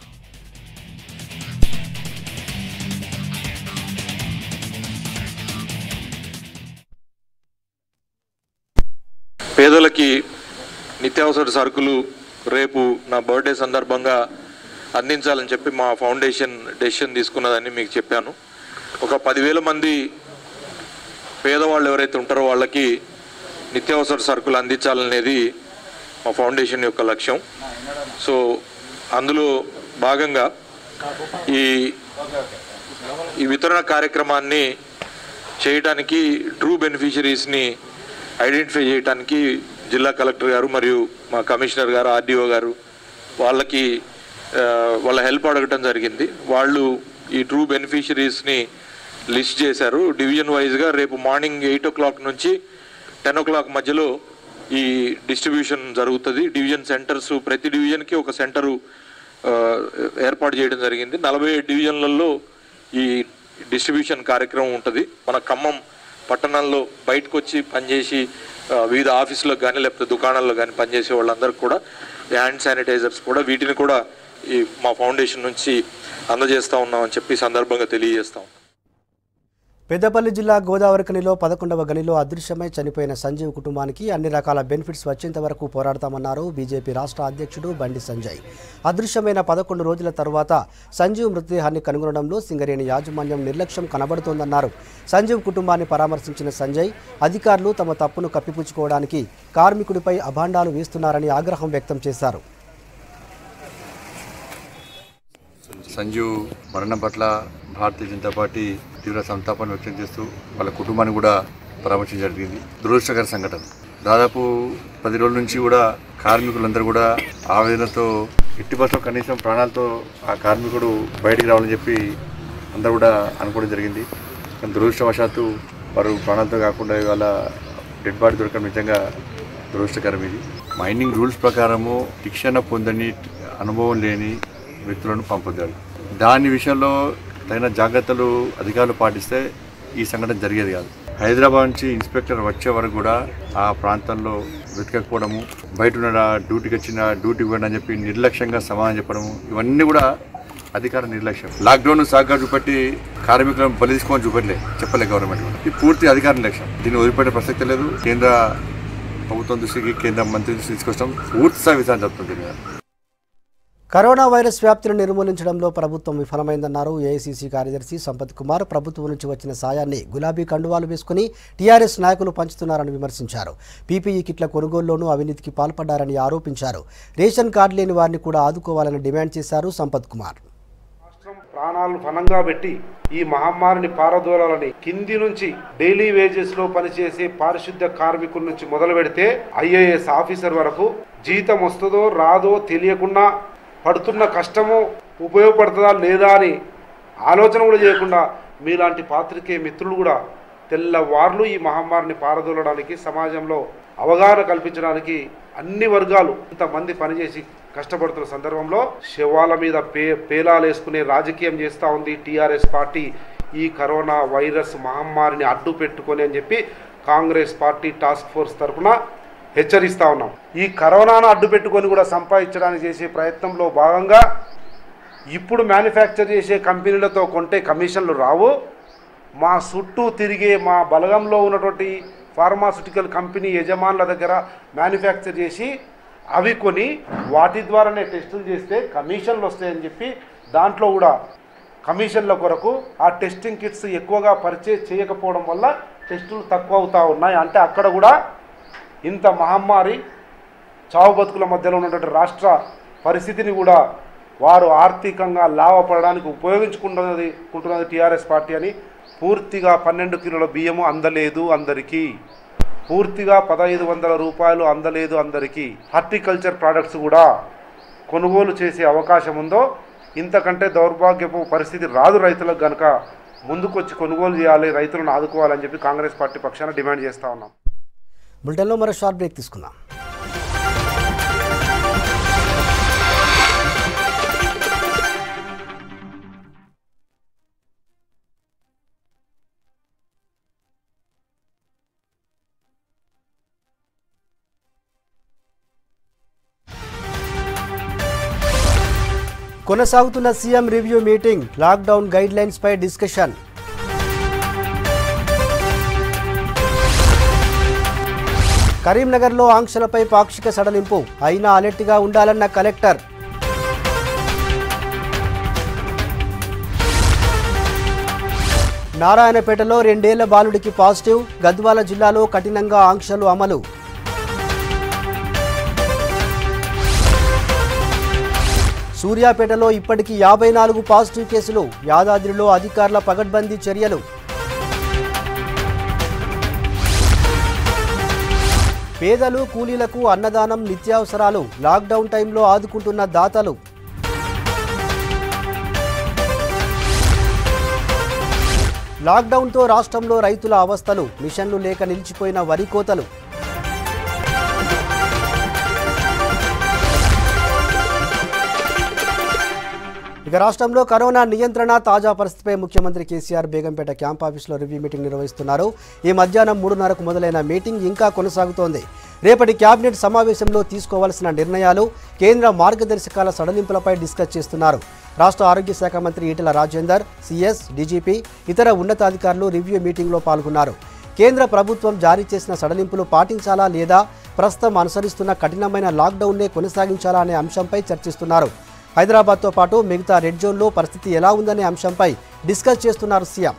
పేదలకి నిత్యావసర సరుకులు రేపు నా బర్త్డే సందర్భంగా అందించాలని చెప్పి మా ఫౌండేషన్ డెసిషన్ తీసుకున్నదని మీకు చెప్పాను. ఒక పదివేల మంది పేదవాళ్ళు ఎవరైతే ఉంటారో వాళ్ళకి నిత్యావసర సరుకులు అందించాలనేది మా ఫౌండేషన్ యొక్క లక్ష్యం. సో అందులో భాగంగా ఈ ఈ వితరణ కార్యక్రమాన్ని చేయడానికి ట్రూ బెనిఫిషరీస్ని ఐడెంటిఫై చేయడానికి జిల్లా కలెక్టర్ గారు మరియు మా కమిషనర్ గారు ఆర్డీఓ గారు వాళ్ళకి వాళ్ళ హెల్ప్ అడగటం జరిగింది. వాళ్ళు ఈ ట్రూ బెనిఫిషరీస్ని లిస్ట్ చేశారు. డివిజన్ వైజ్గా రేపు మార్నింగ్ ఎయిట్ ఓ క్లాక్ నుంచి టెన్ ఓ క్లాక్ మధ్యలో ఈ డిస్ట్రిబ్యూషన్ జరుగుతుంది. డివిజన్ సెంటర్స్ ప్రతి డివిజన్కి ఒక సెంటరు ఏర్పాటు చేయడం జరిగింది. నలభై ఏడు డివిజన్లలో ఈ డిస్ట్రిబ్యూషన్ కార్యక్రమం ఉంటుంది. మన ఖమ్మం పట్టణంలో బయటకు వచ్చి పనిచేసి వివిధ ఆఫీసులకు కానీ లేకపోతే దుకాణాల్లో కానీ పనిచేసే వాళ్ళందరికీ కూడా హ్యాండ్ శానిటైజర్స్ కూడా వీటిని కూడా ఈ మా ఫౌండేషన్ నుంచి అందజేస్తూ ఉన్నామని చెప్పి సందర్భంగా తెలియజేస్తాం. పెద్దపల్లి జిల్లా గోదావరిఖనిలో పదకొండవ గనిలో అదృశ్యమై చనిపోయిన సంజీవ్ కుటుంబానికి అన్ని రకాల బెనిఫిట్స్ వచ్చేంత వరకు పోరాడతామన్నారు బీజేపీ రాష్ట్ర అధ్యక్షుడు బండి సంజయ్. అదృశ్యమైన పదకొండు రోజుల తరువాత సంజీవ్ మృతదేహాన్ని కనుగొనడంలో సింగరేణి యాజమాన్యం నిర్లక్ష్యం కనబడుతోందన్నారు. సంజీవ్ కుటుంబాన్ని పరామర్శించిన సంజయ్ అధికారులు తమ తప్పును కప్పిపుచ్చుకోవడానికి కార్మికుడిపై అభాండాలు వేస్తున్నారని ఆగ్రహం వ్యక్తం చేశారు. సంజీవ్ మరణం పట్ల భారతీయ జనతా పార్టీ తీవ్ర సంతాపాన్ని వ్యక్తం చేస్తూ వాళ్ళ కుటుంబాన్ని కూడా పరామర్శించడం జరిగింది. దురదృష్టకర సంఘటన. దాదాపు పది రోజుల నుంచి కూడా కార్మికులందరూ కూడా ఆవేదనతో ఎట్టి బస్సులో కనీసం ప్రాణాలతో ఆ కార్మికుడు బయటికి రావాలని చెప్పి అందరూ కూడా అనుకోవడం జరిగింది. కానీ దురదృష్టవశాత్తు వారు ప్రాణాలతో కాకుండా ఇవాళ డెడ్ బాడీ దొరకడం నిజంగా దురదృష్టకరం. ఇది మైనింగ్ రూల్స్ ప్రకారము శిక్షణ పొందని అనుభవం లేని వ్యక్తులను పంపొద్దారు. దాని విషయంలో తగిన జాగ్రత్తలు అధికారులు పాటిస్తే ఈ సంఘటన జరిగేది కాదు. హైదరాబాద్ నుంచి ఇన్స్పెక్టర్ వచ్చే వరకు కూడా ఆ ప్రాంతంలో వెతకపోవడము, బయట ఉన్న డ్యూటీకి వచ్చిన డ్యూటీకి పోయిన అని చెప్పి నిర్లక్ష్యంగా సమాధానం చెప్పడము, ఇవన్నీ కూడా అధికార నిర్లక్ష్యం. లాక్డౌన్ సాగ్గా చూపెట్టి కార్మికులను బలి తీసుకోమని చూపెట్టలే చెప్పలే గవర్నమెంట్. ఇది పూర్తి అధికార నిర్లక్ష్యం. దీన్ని వదిలిపెట్టే ప్రసక్తి లేదు. కేంద్ర ప్రభుత్వం దృష్టికి కేంద్ర మంత్రి దృష్టి తీసుకొస్తాం. పూర్తిగా విచారణ జరుగుతుంది. కరోనా వైరస్ వ్యాప్తిని నిర్మూలించడంలో ప్రభుత్వం విఫలమైందన్నారు ఏఐసీసీ కార్యదర్శి సంపత్ కుమార్. ప్రభుత్వం నుంచి వచ్చిన సాయాన్ని గులాబీ కండువాలు వేసుకుని టీఆర్ఎస్ నాయకులు పంచుతున్నారని విమర్శించారు. పీపీఈ కిట్ల కొనుగోలులోనూ అవినీతికి పాల్పడ్డారని ఆరోపించారు. రేషన్ కార్డు లేని వారిని కూడా ఆదుకోవాలని డిమాండ్ చేశారు సంపత్ కుమార్. రాష్ట్రం ప్రాణాలను పణంగా పెట్టి ఈ మహమ్మారిని పారదోలాలని కింది నుంచి డైలీ వేజెస్ లో పనిచేసే పారిశుద్ధ్య కార్మికుల నుంచి మొదలు పెడితే ఐఏఎస్ ఆఫీసర్ వరకు జీతం వస్తుందో రాదో తెలియకుండా పడుతున్న కష్టము ఉపయోగపడుతుందా లేదా అని ఆలోచన కూడా చేయకుండా మీలాంటి పాత్రికేయ మిత్రులు కూడా తెల్లవార్లు ఈ మహమ్మారిని పారదోలడానికి సమాజంలో అవగాహన కల్పించడానికి అన్ని వర్గాలు ఇంతమంది పనిచేసి కష్టపడుతున్న సందర్భంలో శవాల మీద పే పేలాలు వేసుకునే రాజకీయం చేస్తూ ఉంది టీఆర్ఎస్ పార్టీ. ఈ కరోనా వైరస్ మహమ్మారిని అడ్డు పెట్టుకొని అని చెప్పి కాంగ్రెస్ పార్టీ టాస్క్ ఫోర్స్ తరఫున హెచ్చరిస్తూ ఉన్నాం. ఈ కరోనాను అడ్డు పెట్టుకొని కూడా సంపాదించడానికి చేసే ప్రయత్నంలో భాగంగా ఇప్పుడు మ్యానుఫ్యాక్చర్ చేసే కంపెనీలతో కొంటే కమిషన్లు రావు. మా చుట్టూ తిరిగే మా బలగంలో ఉన్నటువంటి ఫార్మాస్యూటికల్ కంపెనీ యజమానుల దగ్గర మ్యానుఫ్యాక్చర్ చేసి అవి కొని వాటి ద్వారానే టెస్టులు చేస్తే కమిషన్లు వస్తాయని చెప్పి దాంట్లో కూడా కమిషన్ల కొరకు ఆ టెస్టింగ్ కిట్స్ ఎక్కువగా పర్చేజ్ చేయకపోవడం వల్ల టెస్టులు తక్కువ అవుతూ ఉన్నాయి. అంటే అక్కడ కూడా ఇంత మహమ్మారి చావు బతుకుల మధ్యలో ఉన్నటువంటి రాష్ట్ర పరిస్థితిని కూడా వారు ఆర్థికంగా లాభపడడానికి ఉపయోగించుకుంటున్నది కుంటున్నది టీఆర్ఎస్ పార్టీ అని. పూర్తిగా పన్నెండు కిలోల బియ్యము అందలేదు అందరికీ, పూర్తిగా పదహైదు వందల రూపాయలు అందలేదు అందరికీ. హార్టికల్చర్ ప్రోడక్ట్స్ కూడా కొనుగోలు చేసే అవకాశం ఉందో ఇంతకంటే దౌర్భాగ్యపు పరిస్థితి రాదు రైతులకు. కనుక ముందుకొచ్చి కొనుగోలు చేయాలి, రైతులను ఆదుకోవాలని చెప్పి కాంగ్రెస్ పార్టీ పక్షాన డిమాండ్ చేస్తూ ఉన్నాం. బులెటిన్లో మరో షార్ట్ బ్రేక్ తీసుకుందాం. కొనసాగుతున్న CM review meeting, lockdown guidelines పై డిస్కషన్. కరీంనగర్లో ఆంక్షలపై పాక్షిక సడలింపు, అయినా అలర్ట్గా ఉండాలన్న కలెక్టర్. నారాయణపేటలో రెండేళ్ల బాలుడికి పాజిటివ్, గద్వాల జిల్లాలో కఠినంగా ఆంక్షలు అమలు. సూర్యాపేటలో ఇప్పటికీ యాభై నాలుగు పాజిటివ్ కేసులు, యాదాద్రిలో అధికారుల పగడ్బందీ చర్యలు. పేదలు కూలీలకు అన్నదానం నిత్యావసరాలు లాక్డౌన్ టైంలో ఆదుకుంటున్న దాతలు. లాక్డౌన్తో రాష్ట్రంలో రైతుల అవస్థలు, మిషన్లు లేక నిలిచిపోయిన వరి కోతలు. ఇక రాష్ట్రంలో కరోనా నియంత్రణ తాజా పరిస్థితిపై ముఖ్యమంత్రి కేసీఆర్ బేగంపేట క్యాంప్ ఆఫీసులో రివ్యూ మీటింగ్ నిర్వహిస్తున్నారు. ఈ మధ్యాహ్నం మూడున్నరకు మొదలైన మీటింగ్ ఇంకా కొనసాగుతోంది. రేపటి కేబినెట్ సమావేశంలో తీసుకోవాల్సిన నిర్ణయాలు, కేంద్ర మార్గదర్శకాల సడలింపులపై డిస్కస్ చేస్తున్నారు. రాష్ట్ర ఆరోగ్య శాఖ మంత్రి ఈటెల రాజేందర్, సీఎస్, డీజీపీ, ఇతర ఉన్నతాధికారులు రివ్యూ మీటింగ్లో పాల్గొన్నారు. కేంద్ర ప్రభుత్వం జారీ చేసిన సడలింపులు పాటించాలా లేదా, ప్రస్తుతం అనుసరిస్తున్న కఠినమైన లాక్డౌన్నే కొనసాగించాలా అనే అంశంపై చర్చిస్తున్నారు. హైదరాబాద్తో పాటు మిగతా రెడ్ జోన్లో పరిస్థితి ఎలా ఉందనే అంశంపై డిస్కస్ చేస్తున్నారు సీఎం.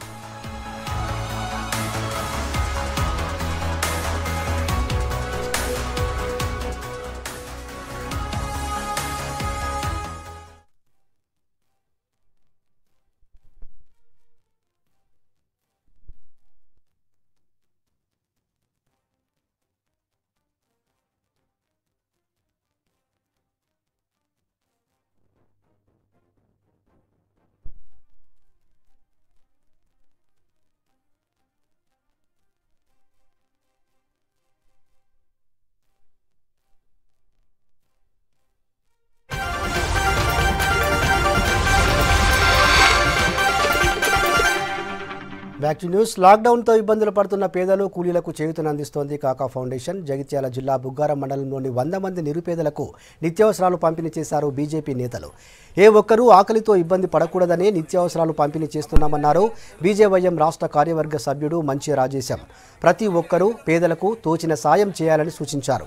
Back to news. లాక్డౌన్తో ఇబ్బందులు పడుతున్న పేదలు కూలీలకు చేయూతనందిస్తోంది కాకా ఫౌండేషన్. జగిత్యాల జిల్లా బుగ్గారం మండలంలోని వంద మంది నిరుపేదలకు నిత్యావసరాలు పంపిణీ చేశారు బీజేపీ నేతలు. ఏ ఒక్కరూ ఆకలితో ఇబ్బంది పడకూడదనే నిత్యావసరాలు పంపిణీ చేస్తున్నామన్నారు బీజేవైఎం రాష్ట్ర కార్యవర్గ సభ్యుడు మంచి రాజేశం. ప్రతి ఒక్కరూ పేదలకు తోచిన సాయం చేయాలని సూచించారు.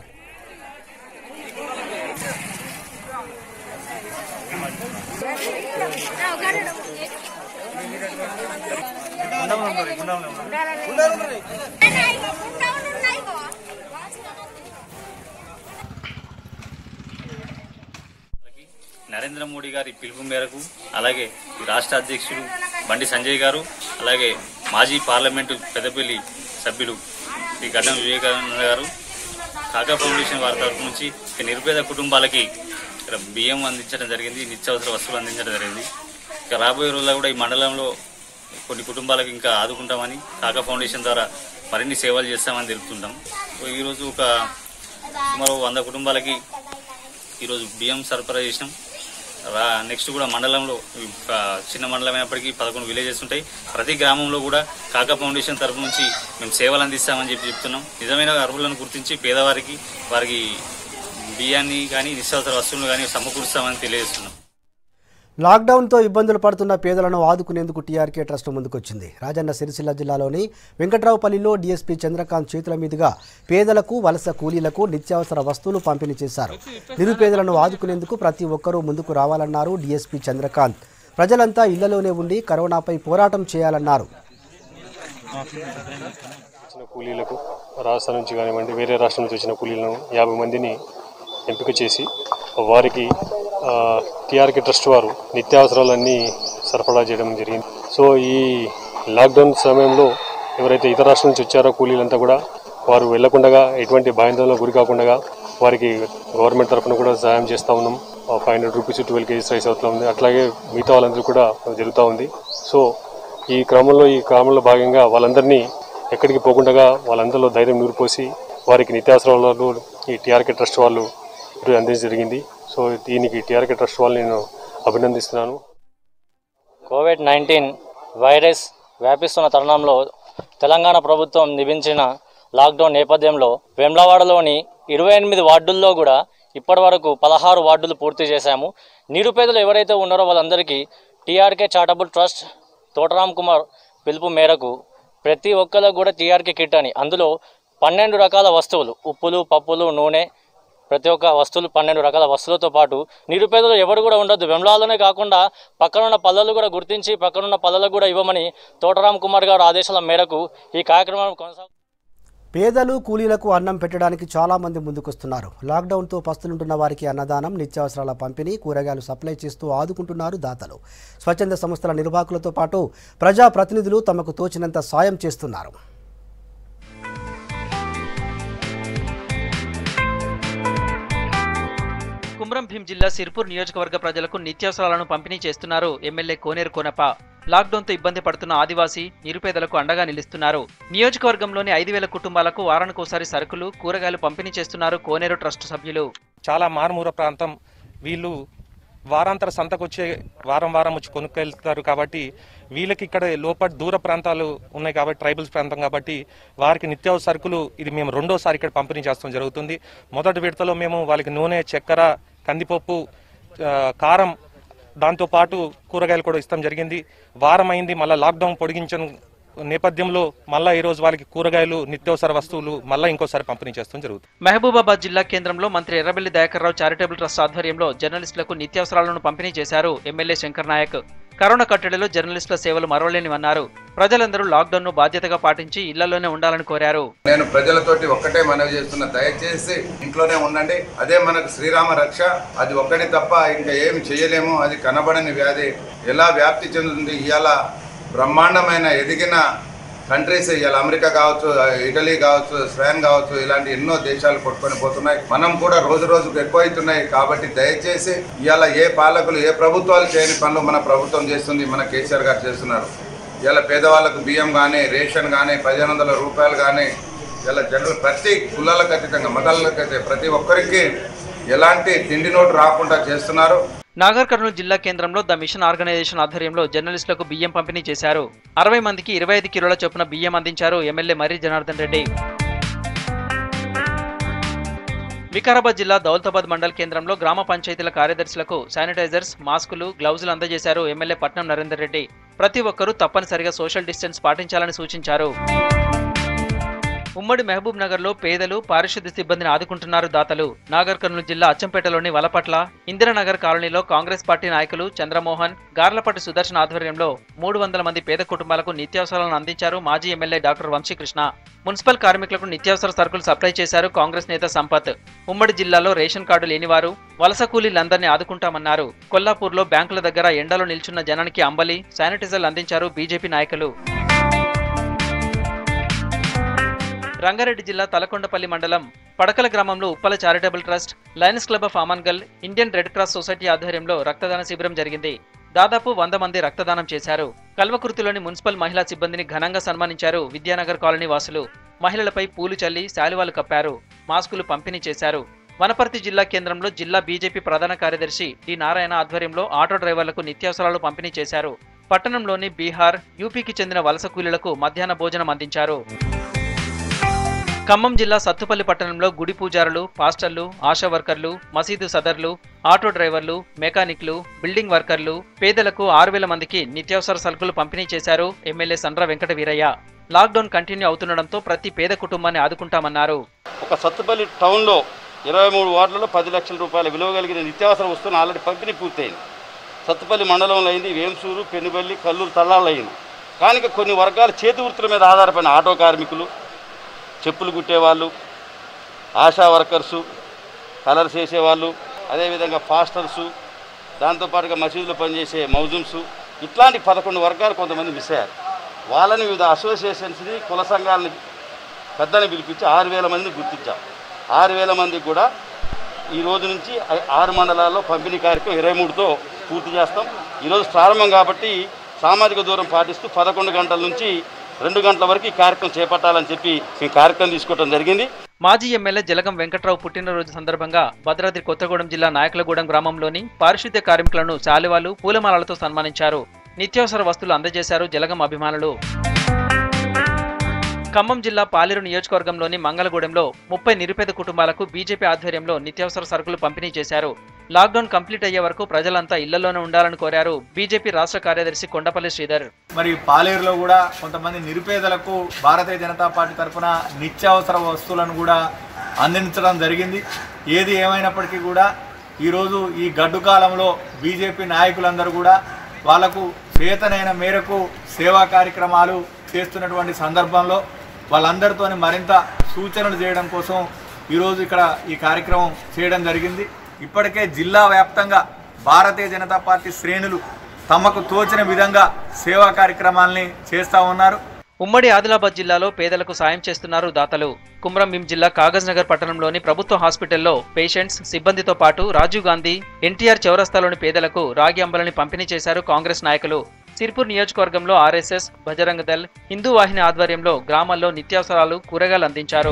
నరేంద్ర మోడీ గారి పిలుపు మేరకు, అలాగే రాష్ట్ర అధ్యక్షుడు బండి సంజయ్ గారు, అలాగే మాజీ పార్లమెంటు పెద్దపల్లి సభ్యులు శ్రీ గడ్డం వివేకానంద గారు, కాకా ఫౌండేషన్ వారి తరఫు నుంచి నిరుపేద కుటుంబాలకి బియ్యం అందించడం జరిగింది, నిత్యావసర వస్తువులు అందించడం జరిగింది. ఇక రాబోయే రోజుల్లో కూడా ఈ మండలంలో కొన్ని కుటుంబాలకు ఇంకా ఆదుకుంటామని, కాకా ఫౌండేషన్ ద్వారా మరిన్ని సేవలు చేస్తామని తెలుపుతుంటాం. ఈరోజు ఒక సుమారు వంద కుటుంబాలకి ఈరోజు బియ్యం సరఫరా చేసినాం. రా నెక్స్ట్ కూడా మండలంలో చిన్న మండలం అయినప్పటికీ పదకొండు విలేజెస్ ఉంటాయి. ప్రతి గ్రామంలో కూడా కాకా ఫౌండేషన్ తరఫు నుంచి మేము సేవలు అందిస్తామని చెప్పి చెప్తున్నాం. నిజమైన అర్హులను గుర్తించి పేదవారికి వారికి బియ్యాన్ని కానీ నిత్యావసర వస్తువులు కానీ సమకూరుస్తామని తెలియజేస్తున్నాం. లాక్డౌన్తో ఇబ్బందులు పడుతున్న పేదలను ఆదుకునేందుకు టీఆర్కే ట్రస్ట్ ముందుకొచ్చింది. రాజన్న సిరిసిల్ల జిల్లాలోని వెంకట్రావుపల్లిలో డీఎస్పీ చంద్రకాంత్ చేతుల మీదుగా పేదలకు, వలస కూలీలకు నిత్యావసర వస్తువులు పంపిణీ చేశారు. నిరుపేదలను ఆదుకునేందుకు ప్రతి ఒక్కరూ ముందుకు రావాలన్నారు డీఎస్పీ చంద్రకాంత్. ప్రజలంతా ఇళ్లలోనే ఉండి కరోనాపై పోరాటం చేయాలన్నారు. కూలీలకు రాష్ట్రం నుంచి కానివ్వండి, వేరే రాష్ట్రం నుంచి వచ్చిన కూలీలను యాభై మందిని ఎంపిక చేసి వారికి టీఆర్కే ట్రస్ట్ వారు నిత్యావసరాలన్నీ సరఫరా చేయడం జరిగింది. సో ఈ లాక్డౌన్ సమయంలో ఎవరైతే ఇతర రాష్ట్రం నుంచి వచ్చారో కూలీలంతా కూడా వారు వెళ్లకుండా, ఎటువంటి భయాందోళనకు గురి కాకుండా వారికి గవర్నమెంట్ తరఫున కూడా సహాయం చేస్తూ ఉన్నాం. Five hundred rupees twelve kgs rice అవుతూ ఉంది. అట్లాగే మిగతా వాళ్ళందరూ కూడా జరుగుతూ ఉంది. సో ఈ క్రమంలో ఈ క్రమంలో భాగంగా వాళ్ళందరినీ ఎక్కడికి పోకుండా వాళ్ళందరిలో ధైర్యం నూరిపోసి వారికి నిత్యావసరాలు ఈ టీఆర్కే ట్రస్ట్ వాళ్ళు అందించడం జరిగింది. సో దీనికి టీఆర్కే ట్రస్ట్ వాళ్ళు నేను అభినందిస్తున్నాను. కోవిడ్ నైన్టీన్ వైరస్ వ్యాపిస్తున్న తరుణంలో తెలంగాణ ప్రభుత్వం విధించిన లాక్డౌన్ నేపథ్యంలో వేములవాడలోని ఇరవై ఎనిమిది వార్డుల్లో కూడా ఇప్పటి వరకు పదహారు వార్డులు పూర్తి చేశాము. నిరుపేదలు ఎవరైతే ఉన్నారో వాళ్ళందరికీ TRK charitable trust Thotaram Kumar పిలుపు మేరకు ప్రతి ఒక్కరికి కూడా టీఆర్కే కిట్ అని, అందులో పన్నెండు రకాల వస్తువులు, ఉప్పులు, పప్పులు, నూనె, ప్రతి ఒక్క వస్తువులు పన్నెండు రకాల వస్తువులతో పాటు నిరుపేదలు ఎవరు కూడా ఉండొద్దు. వెమ్లాలోనే కాకుండా పక్కనున్న పల్లెలు కూడా గుర్తించి పక్కనున్న పల్లెలకు కూడా ఇవ్వమని తోటరామ్ కుమార్ గారు ఆదేశాల మేరకు ఈ కార్యక్రమం కొనసాగు. పేదలు, కూలీలకు అన్నం పెట్టడానికి చాలా మంది ముందుకొస్తున్నారు. లాక్డౌన్తో పస్తులుంటున్న వారికి అన్నదానం, నిత్యావసరాల పంపిణీ, కూరగాయలు సప్లై చేస్తూ ఆదుకుంటున్నారు దాతలు. స్వచ్ఛంద సంస్థల నిర్వాహకులతో పాటు ప్రజాప్రతినిధులు తమకు తోచినంత సాయం చేస్తున్నారు. కుమ్రం భీం జిల్లా సిర్పూర్ నియోజకవర్గ ప్రజలకు నిత్యావసరాలను పంపిణీ చేస్తున్నారు ఎమ్మెల్యే కోనేరు కోనప్ప. లాక్డౌన్తో ఇబ్బంది పడుతున్న ఆదివాసీ నిరుపేదలకు అండగా నిలుస్తున్నారు. నియోజకవర్గంలోని ఐదు వేల కుటుంబాలకు వారానికోసారి సరుకులు, కూరగాయలు పంపిణీ చేస్తున్నారు కోనేరు ట్రస్ట్ సభ్యులు. చాలా మారుమూల ప్రాంతం, వీళ్ళు వారాంతర సంతకొచ్చే వారం వారం వచ్చి కొనుక్కెళ్తారు కాబట్టి వీళ్ళకి ఇక్కడ లోపల దూర ప్రాంతాలు ఉన్నాయి కాబట్టి ట్రైబల్స్ ప్రాంతం కాబట్టి వారికి నిత్యావసర సరుకులు ఇది మేము రెండోసారి ఇక్కడ పంపిణీ చేస్తాం జరుగుతుంది. మొదటి విడతలో మేము వాళ్ళకి నూనె, చక్కెర, కందిపప్పు, కారం, దాంతోపాటు కూరగాయలు కూడా ఇస్తాం జరిగింది. వారం అయింది, మళ్ళీ లాక్డౌన్ పొడిగించిన నేపథ్యంలో మళ్ళా ఈ రోజు వాళ్ళకి కూరగాయలు, నిత్యావసర వస్తువులు మళ్ళీ ఇంకోసారి పంపిణీ చేస్తాం జరుగుతుంది. మహబూబాబాద్ జిల్లా కేంద్రంలో మంత్రి ఎర్రబెల్లి దయాకర్రావు చారిటబుల్ ట్రస్ట్ ఆధ్వర్యంలో జర్నలిస్టులకు నిత్యావసరాలను పంపిణీ చేశారు ఎమ్మెల్యే శంకర్ నాయక్. కరోనా కట్టడిలో జర్నలిస్టుల సేవలు మరవలేనివన్నారు. ప్రజలందరూ లాక్డౌన్ ను బాధ్యతగా పాటించి ఇళ్లలోనే ఉండాలని కోరారు. నేను ప్రజలతోటి ఒక్కటే మనవి చేస్తున్నా, దయచేసి ఇంట్లోనే ఉండండి. అదే మనకు శ్రీరామ రక్ష. అది ఒక్కటి తప్ప ఇంకా ఏమి చేయలేము. అది కనబడని వ్యాధి ఎలా వ్యాప్తి చెందుతుంది. ఇవాళ బ్రహ్మాండమైన ఎదిగిన కంట్రీస్, ఇవాళ అమెరికా కావచ్చు, ఇటలీ కావచ్చు, స్పెయిన్ కావచ్చు, ఇలాంటి ఎన్నో దేశాలు కొట్టుకొని పోతున్నాయి. మనం కూడా రోజు రోజుకు ఎక్కువ అవుతున్నాయి. కాబట్టి దయచేసి ఇవాళ ఏ పాలకులు, ఏ ప్రభుత్వాలు చేయని పనులు మన ప్రభుత్వం చేస్తుంది, మన కేసీఆర్ గారు చేస్తున్నారు. ఇవాళ పేదవాళ్ళకు బియ్యం కానీ, రేషన్ కానీ, పదిహేను వందల రూపాయలు కానీ, ఇలా జనరల్ ప్రతి కులాలకు అతీతంగా, మతాలకు అయితే ప్రతి ఒక్కరికి ఎలాంటి తిండి నోటు రాకుండా చేస్తున్నారు. నాగర్ కర్నూలు జిల్లా కేంద్రంలో ద మిషన్ ఆర్గనైజేషన్ ఆధ్వర్యంలో జర్నలిస్టులకు బియ్యం పంపిణీ చేశారు. అరవై మందికి ఇరవై ఐదు కిలోల చొప్పున బియ్యం అందించారు ఎమ్మెల్యే మర్రి జనార్దన్ రెడ్డి. వికారాబాద్ జిల్లా దౌలతాబాద్ మండల కేంద్రంలో గ్రామ పంచాయతీల కార్యదర్శులకు శానిటైజర్స్, మాస్కులు, గ్లౌజులు అందజేశారు ఎమ్మెల్యే పట్నం నరేందర్ రెడ్డి. ప్రతి ఒక్కరూ తప్పనిసరిగా సోషల్ డిస్టెన్స్ పాటించాలని సూచించారు. ఉమ్మడి మహబూబ్ నగర్ లో పేదలు, పారిశుద్ధ్య సిబ్బందిని ఆదుకుంటున్నారు దాతలు. నాగర్ కర్నూలు జిల్లా అచ్చంపేటలోని వలపట్ల ఇందిరానగర్ కాలనీలో కాంగ్రెస్ పార్టీ నాయకులు చంద్రమోహన్, గార్లపాటి సుదర్శన్ ఆధ్వర్యంలో మూడు వందల మంది పేద కుటుంబాలకు నిత్యావసరాలను అందించారు మాజీ ఎమ్మెల్యే డాక్టర్ వంశీకృష్ణ. మున్సిపల్ కార్మికులకు నిత్యావసర సరుకులు సప్లై చేశారు కాంగ్రెస్ నేత సంపత్. ఉమ్మడి జిల్లాలో రేషన్ కార్డు లేనివారు, వలస కూలీలందరినీ ఆదుకుంటామన్నారు. కొల్లాపూర్లో బ్యాంకుల దగ్గర ఎండలో నిల్చున్న జనానికి అంబలి, శానిటైజర్లు అందించారు బీజేపీ నాయకులు. రంగారెడ్డి జిల్లా తలకొండపల్లి మండలం పడకల గ్రామంలో Uppala charitable trust, Lions Club of Amangal, Indian Red Cross Society ఆధ్వర్యంలో రక్తదాన శిబిరం జరిగింది. దాదాపు వంద మంది రక్తదానం చేశారు. కల్వకుర్తిలోని మున్సిపల్ మహిళా సిబ్బందిని ఘనంగా సన్మానించారు విద్యానగర్ కాలనీ వాసులు. మహిళలపై పూలు చల్లి శాలువాలు కప్పారు, మాస్కులు పంపిణీ చేశారు. వనపర్తి జిల్లా కేంద్రంలో జిల్లా బీజేపీ ప్రధాన కార్యదర్శి డి నారాయణ ఆధ్వర్యంలో ఆటో డ్రైవర్లకు నిత్యావసరాలు పంపిణీ చేశారు. పట్టణంలోని బీహార్, యూపీకి చెందిన వలస కూలీలకు మధ్యాహ్న భోజనం అందించారు. ఖమ్మం జిల్లా సత్తుపల్లి పట్టణంలో గుడి పూజారులు, పాస్టర్లు, ఆశా వర్కర్లు, మసీదు సదర్లు, ఆటో డ్రైవర్లు, మెకానిక్లు, బిల్డింగ్ వర్కర్లు, పేదలకు ఆరు వేల మందికి నిత్యావసర సరుకులు పంపిణీ చేశారు MLA Sandra Venkata Veeraiah. Lockdown continue అవుతుండడంతో ప్రతి పేద కుటుంబాన్ని ఆదుకుంటామన్నారు. ఒక సత్తుపల్లి టౌన్లో ఇరవై మూడు వార్డులలో పది లక్షల రూపాయల విలువ కలిగిన నిత్యావసర వస్తువులు ఆల్రెడీ పంపిణీ పూర్తయింది. సత్తుపల్లి మండలంలో అయింది, వేంసూరు, పెనుబల్లి, కల్లూరు, తల్లాళ్ళు అయింది. కానీ కొన్ని వర్గాల చేతి వృత్తుల మీద ఆధారపడిన ఆటో కార్మికులు, చెప్పులు కుట్టేవాళ్ళు, ఆశా వర్కర్సు, కలర్స్ వేసేవాళ్ళు, అదేవిధంగా ఫాస్టర్సు, దాంతోపాటుగా మసీదులో పనిచేసే మౌజుమ్సు, ఇట్లాంటి పదకొండు వర్గాలు కొంతమంది మిస్ అయ్యారు. వాళ్ళని వివిధ అసోసియేషన్స్ని, కుల సంఘాలని పెద్దని పిలిపించి ఆరు వేల మందిని గుర్తించాం. ఆరు వేల మందికి కూడా ఈ రోజు నుంచి ఆరు మండలాల్లో పంపిణీ కార్యక్రమం ఇరవై మూడుతో పూర్తి చేస్తాం. ఈరోజు ప్రారంభం కాబట్టి సామాజిక దూరం పాటిస్తూ పదకొండు గంటల నుంచి రెండు గంటల వరకు ఈ కార్యక్రమం చేపట్టాలని చెప్పి ఈ కార్యక్రమం తీసుకోవడం జరిగింది. మాజీ ఎమ్మెల్యే జలగం వెంకట్రావు పుట్టినరోజు సందర్భంగా భద్రాద్రి కొత్తగూడెం జిల్లా నాయకులగూడెం గ్రామంలోని పారిశుద్ధ్య కార్మికులను శాలువాలు, పూలమాలలతో సన్మానించారు. నిత్యావసర వస్తువులు అందజేశారు జలగం అభిమానులు. ఖమ్మం జిల్లా పాలేరు నియోజకవర్గంలోని మంగళగూడెంలో ముప్పై నిరుపేద కుటుంబాలకు బీజేపీ ఆధ్వర్యంలో నిత్యావసర సరుకులు పంపిణీ చేశారు. లాక్డౌన్ కంప్లీట్ అయ్యే వరకు ప్రజలంతా ఇళ్లలోనే ఉండాలని కోరారు బీజేపీ రాష్ట్ర కార్యదర్శి కొండపల్లి శ్రీధర్. మరి పాలేరులో కూడా కొంతమంది నిరుపేదలకు భారతీయ జనతా పార్టీ తరఫున నిత్యావసర వస్తువులను కూడా అందించడం జరిగింది. ఏది ఏమైనప్పటికీ కూడా ఈరోజు ఈ గడ్డు కాలంలో బీజేపీ నాయకులందరూ కూడా వాళ్లకు చేతనైన మేరకు సేవా కార్యక్రమాలు చేస్తున్నటువంటి సందర్భంలో వాళ్ళందరితో మరింత సూచనలు చేయడం కోసం ఈరోజు ఇక్కడ ఈ కార్యక్రమం చేయడం జరిగింది. ఇప్పటికే జిల్లా వ్యాప్తంగా భారతీయ జనతా పార్టీ శ్రేణులు తమకు తోచిన విధంగా సేవా కార్యక్రమాలని చేస్తూ ఉన్నారు. ఉమ్మడి ఆదిలాబాద్ జిల్లాలో పేదలకు సాయం చేస్తున్నారు దాతలు. కుమ్రం భీం జిల్లా కాగజ్ నగర్ పట్టణంలోని ప్రభుత్వ హాస్పిటల్లో పేషెంట్స్, సిబ్బందితో పాటు రాజీవ్ గాంధీ, ఎన్టీఆర్ చౌరస్తాలోని పేదలకు రాగి అంబలని పంపిణీ చేశారు కాంగ్రెస్ నాయకులు. సిర్పూర్ నియోజకవర్గంలో ఆర్ఎస్ఎస్, బజరంగ దళ్, హిందూ వాహిని ఆధ్వర్యంలో గ్రామాల్లో నిత్యావసరాలు, కూరగాయలు అందించారు.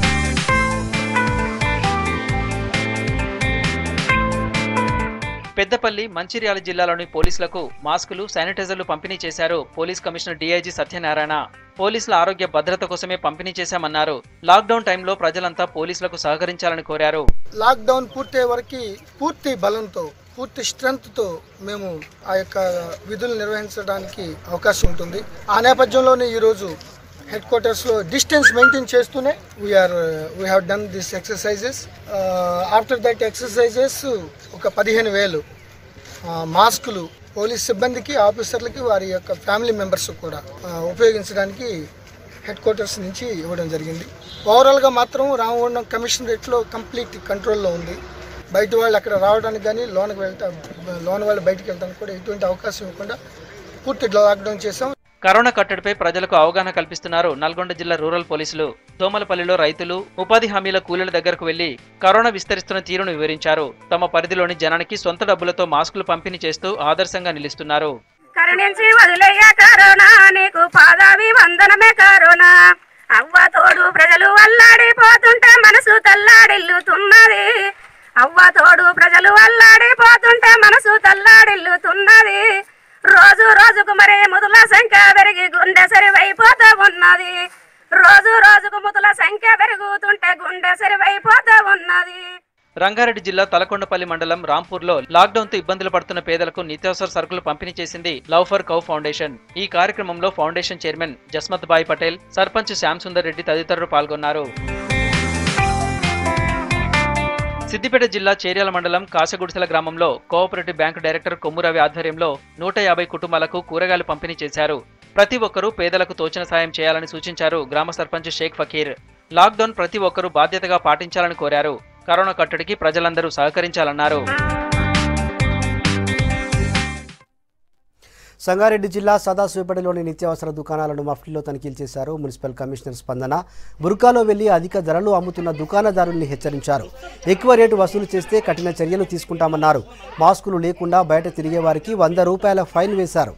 పెద్దపల్లి, మంచిర్యాల జిల్లాలోని పోలీసులకు మాస్కులు, శానిటైజర్లు పంపిణీ చేశారు పోలీస్ కమిషనర్ డీఐజీ సత్యనారాయణ. పోలీసుల ఆరోగ్య భద్రత కోసమే పంపిణీ చేశామన్నారు. లాక్డౌన్ టైంలో ప్రజలంతా పోలీసులకు సహకరించాలని కోరారు. లాక్డౌన్ పూర్తయ్యే వరకు పూర్తి బలంతో, పూర్తి స్ట్రెంగ్త్తో మేము ఆ యొక్క విధులు నిర్వహించడానికి అవకాశం ఉంటుంది. ఆ నేపథ్యంలోనే ఈరోజు హెడ్ క్వార్టర్స్లో డిస్టెన్స్ మెయింటైన్ చేస్తూనే we are we have done this exercises. After that exercises ఒక పదిహేను వేలు మాస్కులు పోలీస్ సిబ్బందికి, ఆఫీసర్లకి, వారి యొక్క ఫ్యామిలీ మెంబర్స్ కూడా ఉపయోగించడానికి హెడ్ క్వార్టర్స్ నుంచి ఇవ్వడం జరిగింది. ఓవరాల్గా మాత్రం రామగుండం కమిషనరేట్లో కంప్లీట్ కంట్రోల్లో ఉంది. బయట వాళ్ళు అక్కడ రావడానికి కానీ, లోనకి వెళ్తా లోన వాళ్ళు బయటకు వెళ్ళడానికి కూడా ఎటువంటి అవకాశం ఇవ్వకుండా పూర్తి లాక్డౌన్ చేసాం. కరోనా కట్టడిపై ప్రజలకు అవగాహన కల్పిస్తున్నారు నల్గొండ జిల్లా రూరల్ పోలీసులు. దోమలపల్లిలో రైతులు, ఉపాధి హామీల కూలీల దగ్గరకు వెళ్లి కరోనా విస్తరిస్తున్న తీరును వివరించారు. తమ పరిధిలోని జనానికి సొంత డబ్బులతో మాస్కులు పంపిణీ చేస్తూ ఆదర్శంగా నిలుస్తున్నారు. కరుణించి వదిలేయ కరోనా, నీకు పాదావి వందనమే కరోనా. అవ్వ తోడు ప్రజలు అల్లాడిపోతుంటే మనసు తల్లాడిల్లుతున్నది. అవ్వ తోడు ప్రజలు అల్లాడిపోతుంటే మనసు తల్లాడిల్లుతున్నది. రోజు రోజుకు మరే ముదుల సంఖ్య పెరిగి గుండె సరివైపోతూ ఉన్నది. రోజు రోజుకు ముదుల సంఖ్య పెరుగుతుంటే గుండె సరివైపోతూ ఉన్నది. రంగారెడ్డి జిల్లా తలకొండపల్లి మండలం రాంపూర్లో లాక్డౌన్ తో ఇబ్బందులు పడుతున్న పేదలకు నిత్యావసర సరుకులు పంపిణీ చేసింది లవ్ ఫర్ కౌ ఫౌండేషన్. ఈ కార్యక్రమంలో ఫౌండేషన్ చైర్మన్ జస్మత్ భాయ్ పటేల్, సర్పంచ్ శ్యామ్ సుందర్ రెడ్డి తదితరులు పాల్గొన్నారు. సిద్దిపేట జిల్లా చేర్యాల మండలం కాసగుడిసెల గ్రామంలో కోఆపరేటివ్ బ్యాంకు డైరెక్టర్ కొమ్మురవి ఆధ్వర్యంలో నూట యాభై కుటుంబాలకు కూరగాయలు పంపిణీ చేశారు. ప్రతి ఒక్కరూ పేదలకు తోచిన సాయం చేయాలని సూచించారు గ్రామ సర్పంచ్ షేక్ ఫకీర్. లాక్డౌన్ ప్రతి ఒక్కరూ బాధ్యతగా పాటించాలని కోరారు. కరోనా కట్టడికి ప్రజలందరూ సహకరించాలన్నారు. సంగారెడ్డి జిల్లా సదాశివపేటలోని నిత్యావసర దుకాణాలను మఫ్టీలో తనిఖీలు చేశారు మున్సిపల్ కమిషనర్ స్పందన. బుర్కాలో వెళ్లి అధిక ధరలు అమ్ముతున్న దుకాణదారుల్ని హెచ్చరించారు. ఎక్కువ రేటు వసూలు చేస్తే కఠిన చర్యలు తీసుకుంటామన్నారు. మాస్కులు లేకుండా బయట తిరిగే వారికి వంద రూపాయల ఫైన్ వేశారు.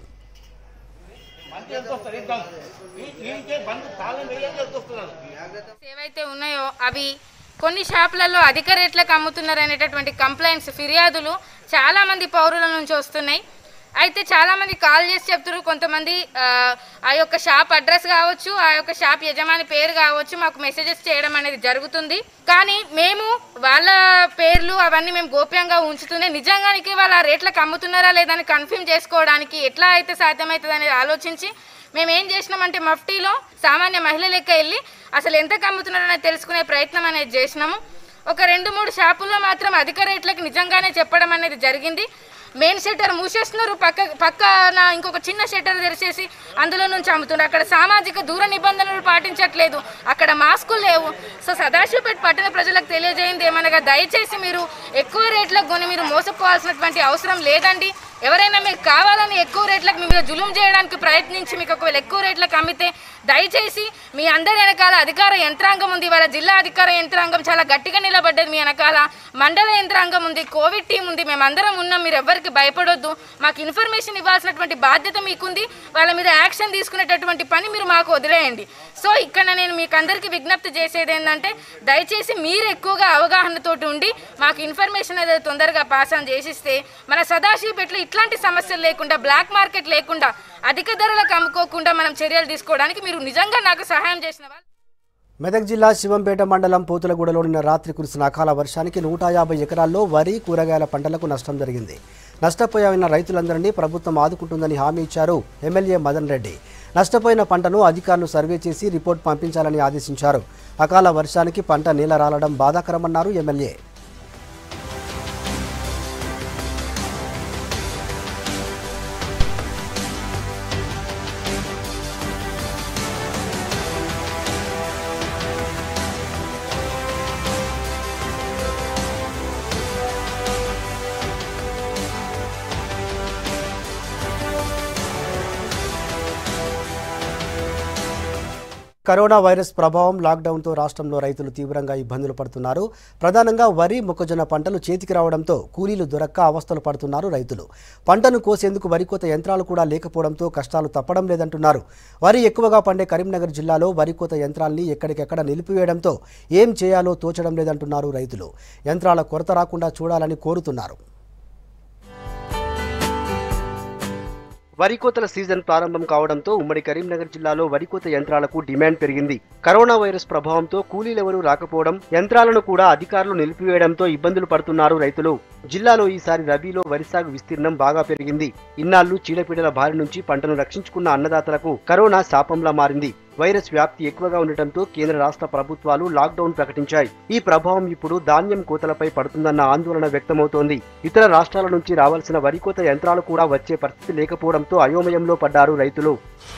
ఏవైతే ఉన్నాయో అవి కొన్ని షాపులలో అధిక రేట్లకు అమ్ముతున్నారు అనేటటువంటి కంప్లైంట్స్, ఫిర్యాదులు చాలా మంది పౌరుల నుంచి వస్తున్నాయి. అయితే చాలామంది కాల్ చేసి చెప్తున్నారు, కొంతమంది ఆ యొక్క షాప్ అడ్రస్ కావచ్చు, ఆ యొక్క షాప్ యజమాని పేరు కావచ్చు, మాకు మెసేజెస్ చేయడం అనేది జరుగుతుంది. కానీ మేము వాళ్ళ పేర్లు అవన్నీ మేము గోప్యంగా ఉంచుతూనే నిజంగానికి వాళ్ళ రేట్లకు అమ్ముతున్నారా లేదని కన్ఫర్మ్ చేసుకోవడానికి ఎట్లా అయితే సాధ్యమవుతుంది అనేది ఆలోచించి మేము ఏం చేసినామంటే మఫ్టీలో సామాన్య మహిళ లెక్క వెళ్ళి అసలు ఎంతకు అమ్ముతున్నారనేది తెలుసుకునే ప్రయత్నం అనేది చేసినాము. ఒక రెండు మూడు షాపుల్లో మాత్రం అధిక రేట్లకు నిజంగానే చెప్పడం అనేది జరిగింది. మెయిన్ షట్టర్ మూసేస్తున్నారు, పక్క పక్కన ఇంకొక చిన్న షట్టర్ తెరిచేసి అందులో నుంచి అమ్ముతున్నారు. అక్కడ సామాజిక దూర నిబంధనలు పాటించట్లేదు, అక్కడ మాస్కులు లేవు. సో సదాశివపేట పట్టణ ప్రజలకు తెలియజేయింది ఏమనగా, దయచేసి మీరు ఎక్కువ రేట్లకు కొని మీరు మోసపోవాల్సినటువంటి అవసరం లేదండి. ఎవరైనా మీకు కావాలని ఎక్కువ రేట్లకు మీ మీద జులుం చేయడానికి ప్రయత్నించి మీకు ఒకవేళ ఎక్కువ రేట్లకు అమ్మితే దయచేసి మీ అందరి వెనకాల అధికార యంత్రాంగం ఉంది. వాళ్ళ జిల్లా అధికార యంత్రాంగం చాలా గట్టిగా నిలబడ్డది. మీ వెనకాల మండల యంత్రాంగం ఉంది, కోవిడ్ టీం ఉంది, మేమందరం ఉన్నాం. మీరు ఎవరికి భయపడొద్దు. మాకు ఇన్ఫర్మేషన్ ఇవ్వాల్సినటువంటి బాధ్యత మీకుంది. వాళ్ళ మీద యాక్షన్ తీసుకునేటటువంటి పని మీరు మాకు వదిలేయండి. సో ఇక్కడ నేను మీకు అందరికీ విజ్ఞప్తి చేసేది ఏంటంటే, దయచేసి మీరు ఎక్కువగా అవగాహనతోటి ఉండి మాకు ఇన్ఫర్మేషన్ అనేది తొందరగా పాస్ ఆన్ చేసిస్తే మన సదాశివపేటలో ఇట్లాంటి సమస్యలు లేకుండా, బ్లాక్ మార్కెట్ లేకుండా, అధిక ధరలకు అమ్ముకోకుండా మనం చర్యలు తీసుకోవడానికి మీరు నిజంగా నాకు సహాయం చేసిన వాళ్ళు. మెదక్ జిల్లా శివంపేట మండలం పోతులగూడలో నిన్న రాత్రి కురిసిన అకాల వర్షానికి నూట యాభై ఎకరాల్లో వరి, కూరగాయల పంటలకు నష్టం జరిగింది. నష్టపోయిన రైతులందరినీ ప్రభుత్వం ఆదుకుంటుందని హామీ ఇచ్చారు ఎమ్మెల్యే మదన్ రెడ్డి. నష్టపోయిన పంటను అధికారులు సర్వే చేసి రిపోర్ట్ పంపించాలని ఆదేశించారు. అకాల వర్షానికి పంట నీల రాలడం బాధాకరమన్నారు ఎమ్మెల్యే. కరోనా వైరస్ ప్రభావం లాక్డౌన్తో రాష్ట్రంలో రైతులు తీవ్రంగా ఇబ్బందులు పడుతున్నారు. ప్రధానంగా వరి, మొక్కజొన్న పంటలు చేతికి రావడంతో కూలీలు దొరక్క అవస్థలు పడుతున్నారు రైతులు. పంటను కోసేందుకు వరి కోత యంత్రాలు కూడా లేకపోవడంతో కష్టాలు తప్పడం లేదంటున్నారు. వరి ఎక్కువగా పండే కరీంనగర్ జిల్లాలో వరి కోత యంత్రాల్ని ఎక్కడికెక్కడ నిలిపివేయడంతో ఏం చేయాలో తోచడం లేదంటున్నారు రైతులు. యంత్రాల కొరత రాకుండా చూడాలని కోరుతున్నారు. వరి కోతల సీజన్ ప్రారంభం కావడంతో ఉమ్మడి కరీంనగర్ జిల్లాలో వరి కోత యంత్రాలకు డిమాండ్ పెరిగింది. కరోనా వైరస్ ప్రభావంతో కూలీలెవరూ రాకపోవడం, యంత్రాలను కూడా అధికారులు నిలిపివేయడంతో ఇబ్బందులు పడుతున్నారు రైతులు. జిల్లాలో ఈసారి రబీలో వరి సాగు విస్తీర్ణం బాగా పెరిగింది. ఇన్నాళ్లు చీడపీడల బారి నుంచి పంటను రక్షించుకున్న అన్నదాతలకు కరోనా శాపంలా మారింది. వైరస్ వ్యాప్తి ఎక్కువగా ఉండటంతో కేంద్ర రాష్ట్ర ప్రభుత్వాలు లాక్డౌన్ ప్రకటించాయి. ఈ ప్రభావం ఇప్పుడు ధాన్యం కోతలపై పడుతుందన్న ఆందోళన వ్యక్తమవుతోంది. ఇతర రాష్ట్రాల నుంచి రావాల్సిన వరి కోత యంత్రాలు కూడా వచ్చే పరిస్థితి లేకపోవడంతో అయోమయంలో పడ్డారు రైతులు.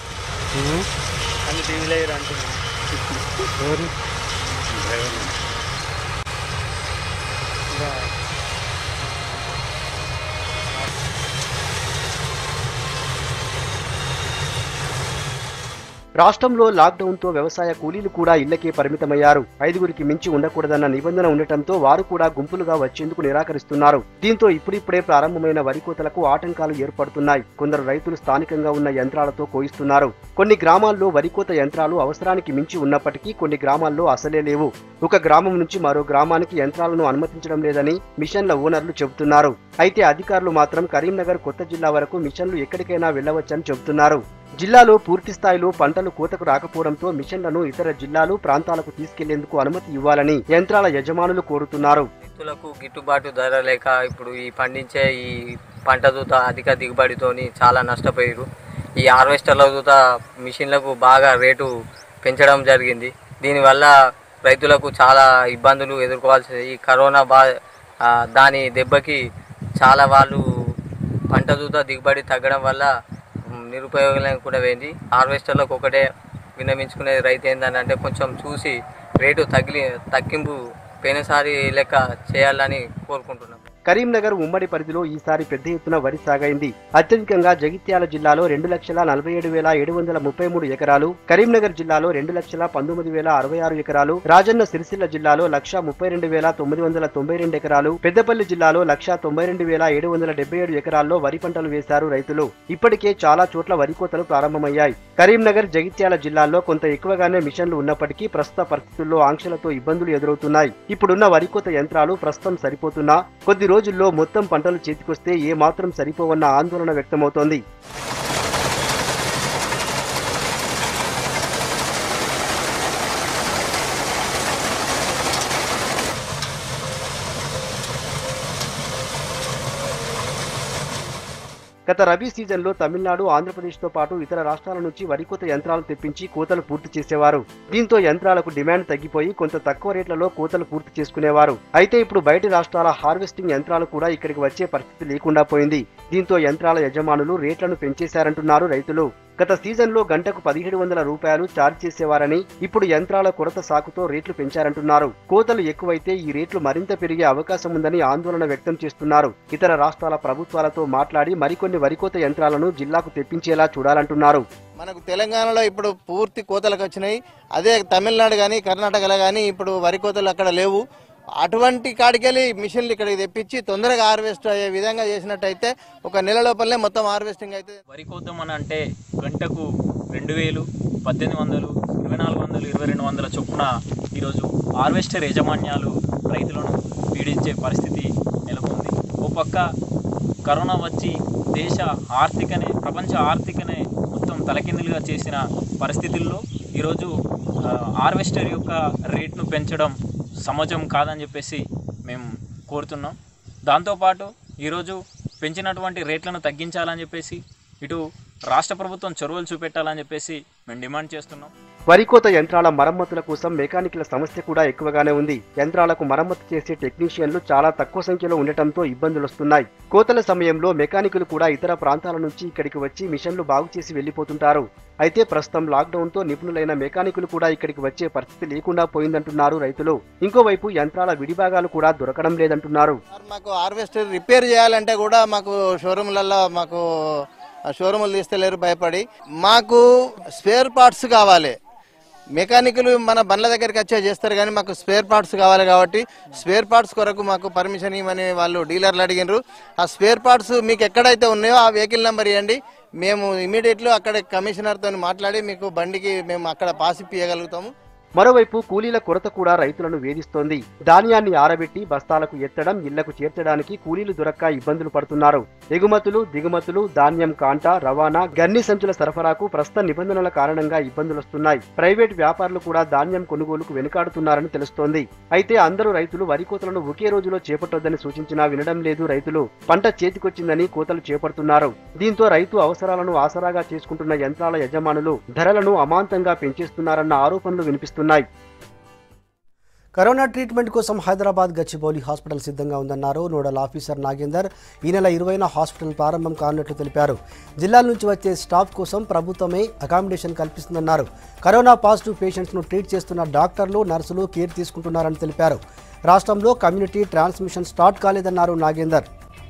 రాష్ట్రంలో లాక్డౌన్తో వ్యవసాయ కూలీలు కూడా ఇళ్లకే పరిమితమయ్యారు. ఐదుగురికి మించి ఉండకూడదన్న నిబంధన ఉండటంతో వారు కూడా గుంపులుగా వచ్చేందుకు నిరాకరిస్తున్నారు. దీంతో ఇప్పుడిప్పుడే ప్రారంభమైన వరి కోతలకు ఆటంకాలు ఏర్పడుతున్నాయి. కొందరు రైతులు స్థానికంగా ఉన్న యంత్రాలతో కోయిస్తున్నారు. కొన్ని గ్రామాల్లో వరి కోత యంత్రాలు అవసరానికి మించి ఉన్నప్పటికీ కొన్ని గ్రామాల్లో అసలే లేవు. ఒక గ్రామం నుంచి మరో గ్రామానికి యంత్రాలను అనుమతించడం లేదని మిషన్ల ఓనర్లు చెబుతున్నారు. అయితే అధికారులు మాత్రం కరీంనగర్ కొత్త జిల్లా వరకు మిషన్లు ఎక్కడికైనా వెళ్లవచ్చని చెబుతున్నారు. జిల్లాలో పూర్తి స్థాయిలో పంటలు కోతకు రాకపోవడంతో మిషన్లను ఇతర జిల్లాలు, ప్రాంతాలకు తీసుకెళ్లేందుకు అనుమతి ఇవ్వాలని యంత్రాల యజమానులు కోరుతున్నారు. రైతులకు గిట్టుబాటు ధర లేక ఇప్పుడు ఈ పండించే ఈ పంట దూత అధిక దిగుబడితోని చాలా నష్టపోయారు. ఈ హార్వెస్టర్ల దూత మిషన్లకు బాగా రేటు పెంచడం జరిగింది. దీనివల్ల రైతులకు చాలా ఇబ్బందులు ఎదుర్కోవాల్సి ఈ కరోనా బా దాని దెబ్బకి చాలా వాళ్ళు పంట దూత దిగుబడి తగ్గడం వల్ల నిరుపయోగం కూడా పోయింది. హార్వెస్టర్లకు ఒకటే విన్నవించుకునే రైతు ఏంటంటే కొంచెం చూసి రేటు తగిలి తగ్గింపు పోయినసారి లెక్క చేయాలని కోరుకుంటున్నాం. కరీంనగర్ ఉమ్మడి పరిధిలో ఈసారి పెద్ద ఎత్తున వరి సాగైంది. అత్యధికంగా జగిత్యాల జిల్లాలో రెండు లక్షల నలభై ఏడు వేల ఏడు వందల ముప్పై మూడు ఎకరాలు, కరీంనగర్ జిల్లాలో రెండు లక్షల పంతొమ్మిది వేల అరవై ఆరు ఎకరాలు, రాజన్న సిరిసిల్ల జిల్లాలో లక్ష ముప్పై రెండు వేల తొమ్మిది వందల తొంభై రెండు ఎకరాలు, పెద్దపల్లి జిల్లాలో లక్ష తొంభై రెండు వేల ఏడు వందల డెబ్బై ఏడు ఎకరాల్లో వరి పంటలు వేశారు రైతులు. ఇప్పటికే చాలా చోట్ల వరి కోతలు ప్రారంభమయ్యాయి. కరీంనగర్, జగిత్యాల జిల్లాల్లో కొంత ఎక్కువగానే మిషన్లు ఉన్నప్పటికీ ప్రస్తుత పరిస్థితుల్లో ఆంక్షలతో ఇబ్బందులు ఎదురవుతున్నాయి. ఇప్పుడున్న వరి కోత యంత్రాలు ప్రస్తుతం సరిపోతున్నా కొద్ది రోజుల్లో మొత్తం పంటలు చేతికొస్తే ఏ మాత్రం సరిపోవన్న ఆందోళన వ్యక్తమవుతోంది. గత రబీ సీజన్లో తమిళనాడు, ఆంధ్రప్రదేశ్తో పాటు ఇతర రాష్ట్రాల నుంచి వరి కోత యంత్రాలు తెప్పించి కోతలు పూర్తి చేసేవారు. దీంతో యంత్రాలకు డిమాండ్ తగ్గిపోయి కొంత తక్కువ రేట్లలో కోతలు పూర్తి చేసుకునేవారు. అయితే ఇప్పుడు బయటి రాష్ట్రాల హార్వెస్టింగ్ యంత్రాలు కూడా ఇక్కడికి వచ్చే పరిస్థితి లేకుండా పోయింది. దీంతో యంత్రాల యజమానులు రేట్లను పెంచేశారంటున్నారు రైతులు. గత సీజన్లో గంటకు పదిహేడు వందల రూపాయలు ఛార్జ్ చేసేవారని ఇప్పుడు యంత్రాల కొరత సాకుతో రేట్లు పెంచారంటున్నారు. కోతలు ఎక్కువైతే ఈ రేట్లు మరింత పెరిగే అవకాశం ఉందని ఆందోళన వ్యక్తం చేస్తున్నారు. ఇతర రాష్ట్రాల ప్రభుత్వాలతో మాట్లాడి మరికొన్ని వరికోత యంత్రాలను జిల్లాకు తెప్పించేలా చూడాలంటున్నారు. మనకు తెలంగాణలో ఇప్పుడు పూర్తి కోతలకు వచ్చినాయి. అదే తమిళనాడు కానీ కర్ణాటకలో కానీ ఇప్పుడు వరి కోతలు అక్కడ లేవు. అటువంటి కాడికెళ్ళి మిషన్లు ఇక్కడికి తెప్పించి తొందరగా హార్వెస్ట్ అయ్యే విధంగా చేసినట్టయితే ఒక నెల లోపలనే మొత్తం హార్వెస్టింగ్ అయితే. వరి కోద్దాం అని అంటే గంటకు రెండు వేలు పద్దెనిమిది వందలు ఇరవై నాలుగు వందలు ఇరవై రెండు వందల చొప్పున ఈరోజు హార్వెస్టర్ యాజమాన్యాలు రైతులను పీడించే పరిస్థితి నెలకొంది. ఓ పక్క కరోనా వచ్చి దేశ ఆర్థికనే ప్రపంచ ఆర్థికనే మొత్తం తలకిందులుగా చేసిన పరిస్థితుల్లో ఈరోజు హార్వెస్టర్ యొక్క రేట్ను పెంచడం సమాజం కాదని చెప్పేసి మేము కోరుతున్నాం. దాంతోపాటు ఈరోజు పెంచినటువంటి రేట్లను తగ్గించాలని చెప్పేసి ఇటు రాష్ట్ర ప్రభుత్వం చొరవలు చూపెట్టాలని చెప్పేసి మేము డిమాండ్ చేస్తున్నాం. వరి కోత యంత్రాల మరమ్మతుల కోసం మెకానికల సమస్య కూడా ఎక్కువగానే ఉంది. యంత్రాలకు మరమ్మతు చేసే టెక్నీషియన్లు చాలా తక్కువ సంఖ్యలో ఉండటంతో ఇబ్బందులు వస్తున్నాయి. కోతల సమయంలో మెకానికులు కూడా ఇతర ప్రాంతాల నుంచి ఇక్కడికి వచ్చి మిషన్లు బాగు చేసి వెళ్లిపోతుంటారు. అయితే ప్రస్తుతం లాక్డౌన్ తో నిపుణులైన మెకానికులు కూడా ఇక్కడికి వచ్చే పరిస్థితి లేకుండా పోయిందంటున్నారు రైతులు. ఇంకోవైపు యంత్రాల విడిభాగాలు కూడా దొరకడం లేదంటున్నారు. మాకు హార్వెస్టర్ రిపేర్ చేయాలంటే కూడా మాకు షోరూమ్లలో మాకు షోరూములు తీస్తలేరు భయపడి. మాకు స్పేర్ పార్ట్స్ కావాలి. మెకానికల్ మన బండ్ల దగ్గరికి వచ్చే చేస్తారు కానీ మాకు స్పేర్ పార్ట్స్ కావాలి కాబట్టి స్పేర్ పార్ట్స్ కొరకు మాకు పర్మిషన్ ఇవ్వమని వాళ్ళు డీలర్లు అడిగినారు. ఆ స్పేర్ పార్ట్స్ మీకు ఎక్కడైతే ఉన్నాయో ఆ వెహికల్ నెంబర్ ఇవ్వండి, మేము ఇమీడియట్లీ అక్కడ కమిషనర్తో మాట్లాడి మీకు బండికి మేము అక్కడ పాస్ ఇప్పించగలుగుతాము. మరోవైపు కూలీల కొరత కూడా రైతులను వేధిస్తోంది. ధాన్యాన్ని ఆరబెట్టి బస్తాలకు ఎత్తడం, ఇళ్లకు చేర్చడానికి కూలీలు దొరక్క ఇబ్బందులు పడుతున్నారు. ఎగుమతులు, దిగుమతులు, ధాన్యం కాంటా, రవాణా, గన్ని సంచుల సరఫరాకు ప్రస్తుత నిబంధనల కారణంగా ఇబ్బందులొస్తున్నాయి. ప్రైవేట్ వ్యాపారులు కూడా ధాన్యం కొనుగోలుకు వెనుకాడుతున్నారని తెలుస్తోంది. అయితే అందరూ రైతులు వరి కోతలను ఒకే రోజులో చేపట్టొద్దని సూచించినా వినడం లేదు. రైతులు పంట చేతికొచ్చిందని కోతలు చేపడుతున్నారు. దీంతో రైతు అవసరాలను ఆసరాగా చేసుకుంటున్న యంత్రాల యజమానులు ధరలను అమాంతంగా పెంచేస్తున్నారన్న ఆరోపణలు వినిపిస్తున్నాయి. కరోనా ట్రీట్మెంట్ కోసం హైదరాబాద్ గచ్చిబౌలి హాస్పిటల్ సిద్ధంగా ఉందన్నారు నోడల్ ఆఫీసర్ నాగేందర్. ఈ నెల ఇరవైన హాస్పిటల్ ప్రారంభం కానున్నట్లు తెలిపారు. జిల్లాల నుంచి వచ్చే స్టాఫ్ కోసం ప్రభుత్వమే అకామిడేషన్ కల్పిస్తుందన్నారు. కరోనా పాజిటివ్ పేషెంట్స్ను ట్రీట్ చేస్తున్న డాక్టర్లు, నర్సులు కేర్ తీసుకుంటున్నారని తెలిపారు. రాష్ట్రంలో కమ్యూనిటీ ట్రాన్స్మిషన్ స్టార్ట్ కాలేదన్నారు నాగేందర్.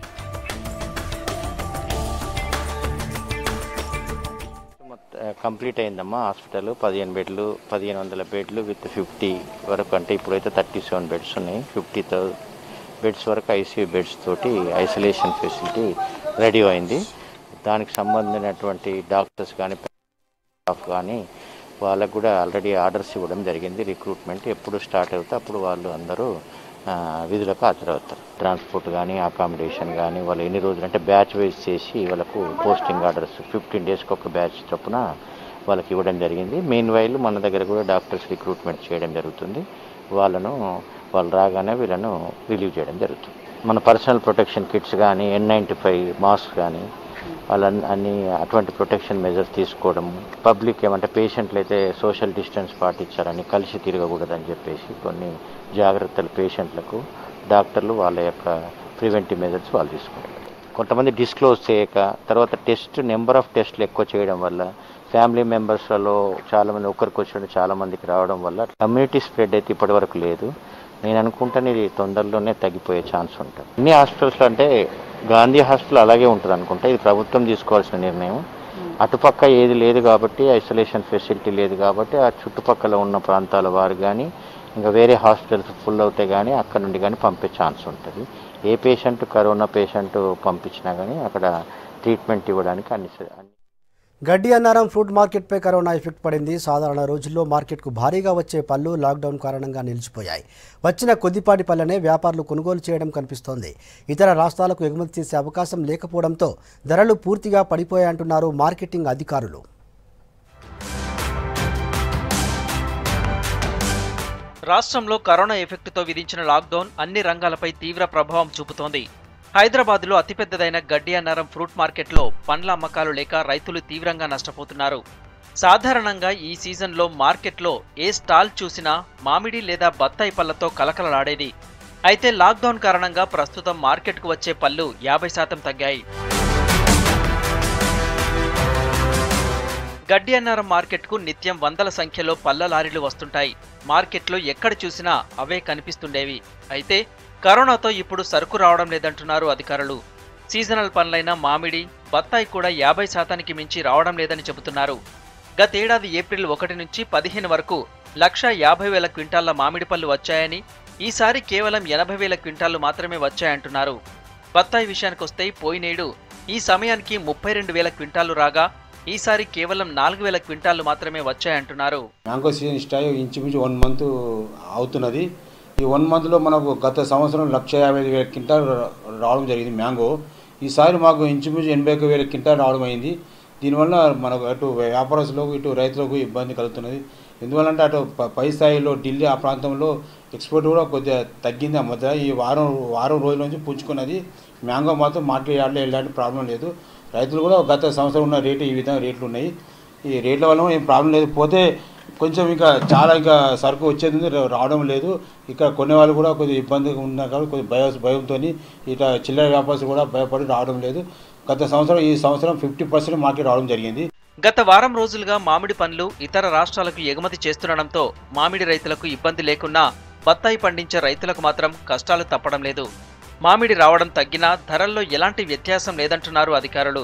కంప్లీట్ అయిందమ్మా హాస్పిటల్. పదిహేను బెడ్లు పదిహేను వందల బెడ్లు విత్ ఫిఫ్టీ వరకు, అంటే ఇప్పుడైతే థర్టీ సెవెన్ బెడ్స్ ఉన్నాయి. ఫిఫ్టీ బెడ్స్ వరకు ఐసీయూ బెడ్స్ తోటి ఐసోలేషన్ ఫెసిలిటీ రెడీ అయింది. దానికి సంబంధించినటువంటి డాక్టర్స్ కానీ స్టాఫ్ కానీ వాళ్ళకు కూడా ఆల్రెడీ ఆర్డర్స్ ఇవ్వడం జరిగింది. రిక్రూట్మెంట్ ఎప్పుడు స్టార్ట్ అవుతే అప్పుడు వాళ్ళు అందరూ విధులకు హాజరవుతారు. ట్రాన్స్పోర్ట్ కానీ అకామిడేషన్ కానీ వాళ్ళు ఎన్ని రోజులు అంటే బ్యాచ్ వైజ్ చేసి వాళ్ళకు పోస్టింగ్ ఆర్డర్స్ ఫిఫ్టీన్ డేస్కి ఒక బ్యాచ్ చొప్పున వాళ్ళకి ఇవ్వడం జరిగింది. మెయిన్ వైల్ మన దగ్గర కూడా డాక్టర్స్ రిక్రూట్మెంట్ చేయడం జరుగుతుంది. వాళ్ళను వాళ్ళు రాగానే వీళ్ళను రిలీవ్ చేయడం జరుగుతుంది. మన పర్సనల్ ప్రొటెక్షన్ కిట్స్ కానీ, ఎన్ నైంటీ ఫైవ్ మాస్క్ కానీ వాళ్ళ అన్ని అటువంటి ప్రొటెక్షన్ మెజర్స్ తీసుకోవడం. పబ్లిక్ ఏమంటే పేషెంట్లు అయితే సోషల్ డిస్టెన్స్ పాటించాలని, కలిసి తిరగకూడదని చెప్పేసి కొన్ని జాగ్రత్తలు పేషెంట్లకు డాక్టర్లు వాళ్ళ యొక్క ప్రివెంటివ్ మెజర్స్ వాళ్ళు తీసుకుంటారు. కొంతమంది డిస్క్లోజ్ చేయక తర్వాత టెస్ట్ నెంబర్ ఆఫ్ టెస్ట్లు ఎక్కువ చేయడం వల్ల ఫ్యామిలీ మెంబర్స్లలో చాలామంది ఒకరికి వచ్చినట్టు చాలామందికి రావడం వల్ల కమ్యూనిటీ స్ప్రెడ్ అయితే ఇప్పటి వరకు లేదు. నేను అనుకుంటాను ఇది తొందరలోనే తగ్గిపోయే ఛాన్స్ ఉంటుంది. అన్ని హాస్పిటల్స్లో అంటే గాంధీ హాస్పిటల్ అలాగే ఉంటుంది అనుకుంటా. ఇది ప్రభుత్వం తీసుకోవాల్సిన నిర్ణయం. అటుపక్క ఏది లేదు కాబట్టి, ఐసోలేషన్ ఫెసిలిటీ లేదు కాబట్టి ఆ చుట్టుపక్కల ఉన్న ప్రాంతాల వారు కానీ ఇంకా వేరే హాస్పిటల్స్ ఫుల్ అవుతాయి కానీ అక్కడ నుండి కానీ పంపే ఛాన్స్ ఉంటుంది. ఏ పేషెంట్ కరోనా పేషెంట్ పంపించినా కానీ అక్కడ ట్రీట్మెంట్ ఇవ్వడానికి అన్ని గడ్డి అన్నారం ఫ్రూట్ మార్కెట్పై కరోనా ఎఫెక్ట్ పడింది. సాధారణ రోజుల్లో మార్కెట్కు భారీగా వచ్చే పళ్ళు లాక్డౌన్ కారణంగా నిలిచిపోయాయి. వచ్చిన కొద్దిపాటి పళ్ళనే వ్యాపారులు కొనుగోలు చేయడం కనిపిస్తోంది. ఇతర రాష్ట్రాలకు ఎగుమతి చేసే అవకాశం లేకపోవడంతో ధరలు పూర్తిగా పడిపోయాయంటున్నారు మార్కెటింగ్ అధికారులు. రాష్ట్రంలో కరోనా ఎఫెక్ట్తో విధించిన లాక్డౌన్ అన్ని రంగాలపై తీవ్ర ప్రభావం చూపుతోంది. హైదరాబాద్లో అతిపెద్దదైన గడ్డి అన్నారం ఫ్రూట్ మార్కెట్లో పండ్ల అమ్మకాలు లేక రైతులు తీవ్రంగా నష్టపోతున్నారు. సాధారణంగా ఈ సీజన్లో మార్కెట్లో ఏ స్టాల్ చూసినా మామిడి లేదా బత్తాయి పళ్లతో కలకలలాడేది. అయితే లాక్డౌన్ కారణంగా ప్రస్తుతం మార్కెట్కు వచ్చే పళ్ళు యాభై శాతం తగ్గాయి. గడ్డి అన్నారం మార్కెట్కు నిత్యం వందల సంఖ్యలో పళ్ళ లారీలు వస్తుంటాయి. మార్కెట్లో ఎక్కడ చూసినా అవే కనిపిస్తుండేవి. అయితే కరోనాతో ఇప్పుడు సరుకు రావడం లేదంటున్నారు అధికారులు. సీజనల్ పండ్లైన మామిడి, బత్తాయి కూడా యాభై శాతానికి మించి రావడం లేదని చెబుతున్నారు. గతేడాది ఏప్రిల్ ఒకటి నుంచి పదిహేను వరకు లక్ష యాభై వేల క్వింటాళ్ల మామిడి పళ్ళు వచ్చాయని, ఈసారి కేవలం ఎనభై వేల క్వింటాళ్లు మాత్రమే వచ్చాయంటున్నారు. బత్తాయి విషయానికొస్తే పోయినేడు ఈ సమయానికి ముప్పై రెండు వేల క్వింటాళ్లు రాగా ఈసారి కేవలం నాలుగు వేల క్వింటాళ్లు మాత్రమే వచ్చాయంటున్నారు. మ్యాంగో సీజన్ స్టార్ట్ ఇంచుమించు వన్ మంత్ అవుతున్నది. ఈ వన్ మంత్లో మనకు గత సంవత్సరం లక్ష యాభై ఐదు వేల క్వింటాల్ రావడం జరిగింది మ్యాంగో. ఈసారి మాకు ఇంచుమించు ఎనభై ఒక వేల క్వింటాల్ రావడం అయింది. దీనివల్ల మనకు అటు వ్యాపారస్తులకు ఇటు రైతులకు ఇబ్బంది కలుగుతున్నది. ఎందువల్లంటే అటు పై స్థాయిలో ఢిల్లీ ఆ ప్రాంతంలో ఎక్స్పోర్ట్ కూడా కొద్దిగా తగ్గింది. ఆ మధ్య ఈ వారం వారం రోజుల నుంచి పుంజుకున్నది. మ్యాంగో మాత్రం మార్కెట్ యార్డ్లో ఎలాంటి ప్రాబ్లం లేదు. రైతులు కూడా గత సంవత్సరం ఉన్న రేటు ఈ విధంగా రేట్లు ఉన్నాయి. ఈ రేట్ల వల్ల ఏం ప్రాబ్లం లేదు. పోతే కొంచెం ఇంకా చాలా ఇంకా సరుకు వచ్చేది రావడం లేదు. ఇక్కడ కొనే వాళ్ళు కూడా కొద్దిగా ఇబ్బందిగా ఉన్నారు కాబట్టి కొద్దిగా భయ భయంతో ఇట్లా చిల్లర వ్యాపారస్తులు కూడా భయపడి రావడం లేదు. గత సంవత్సరం ఈ సంవత్సరం ఫిఫ్టీ పర్సెంట్ మార్కెట్ రావడం జరిగింది. గత వారం రోజులుగా మామిడి పండ్లు ఇతర రాష్ట్రాలకు ఎగుమతి చేస్తుండడంతో మామిడి రైతులకు ఇబ్బంది లేకున్నా బత్తాయి పండించే రైతులకు మాత్రం కష్టాలు తప్పడం లేదు. మామిడి రావడం తగ్గినా ధరల్లో ఎలాంటి వ్యత్యాసం లేదంటున్నారు అధికారులు.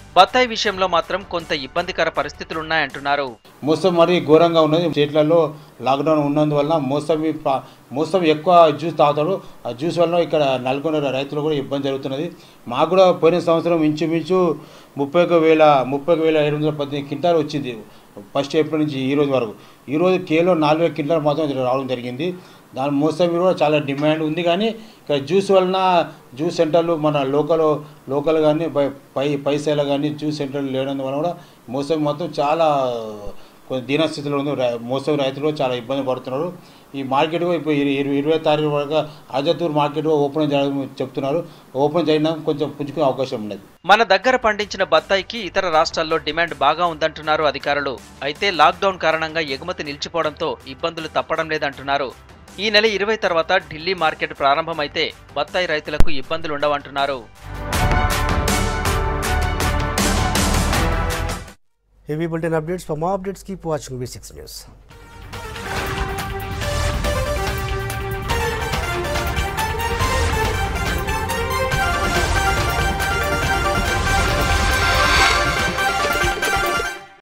బత్తాయి విషయంలో మాత్రం కొంత ఇబ్బందికర పరిస్థితులున్నాయంటున్నారు. మోసం మరీ ఘోరంగా ఉన్నది. స్టేట్లలో లాక్డౌన్ ఉన్నందువలన మోసమి మోసం ఎక్కువ జ్యూస్ తాగుతారు. ఆ జ్యూస్ వలన ఇక్కడ నల్గొండ రైతులు కూడా ఇబ్బంది జరుగుతున్నది. మాకు కూడా పోయిన సంవత్సరం ఇంచుమించు ముప్పై ఒక వేల ముప్పై ఒక వేల ఏడు వందల పద్దెనిమిది క్వింటాలు వచ్చింది ఫస్ట్ ఏప్రిల్ నుంచి ఈ రోజు వరకు. ఈరోజు కేలో నాలుగు వేల క్వింటాలు మాత్రం రావడం జరిగింది. దాని మోసం కూడా చాలా డిమాండ్ ఉంది. కానీ ఇక్కడ జ్యూస్ వలన జ్యూస్ సెంటర్లు మన లోకల్ లోకల్ కానీ పై పైసలు కానీ జ్యూస్ సెంటర్లు లేనందు వల్ల కూడా మోసం మొత్తం చాలా కొంచెం దీనస్థితిలో ఉంది. మోసం రైతులు చాలా ఇబ్బంది పడుతున్నారు. ఈ మార్కెట్ ఇప్పుడు ఇరవై ఇరవై తారీఖు వరకు ఆజాదూర్ మార్కెట్ ఓపెన్ చేయడం చెప్తున్నారు. ఓపెన్ చేయడం కొంచెం పుంజుకునే అవకాశం ఉన్నది. మన దగ్గర పండించిన బత్తాయికి ఇతర రాష్ట్రాల్లో డిమాండ్ బాగా ఉందంటున్నారు అధికారులు. అయితే లాక్డౌన్ కారణంగా ఎగుమతి నిలిచిపోవడంతో ఇబ్బందులు తప్పడం లేదంటున్నారు. ఈ నెల ఇరవై తర్వాత ఢిల్లీ మార్కెట్ ప్రారంభమైతే బత్తాయి రైతులకు ఇబ్బందులు ఉండవంటున్నారు. Heavy bulletin updates. For more updates, keep watching V six News.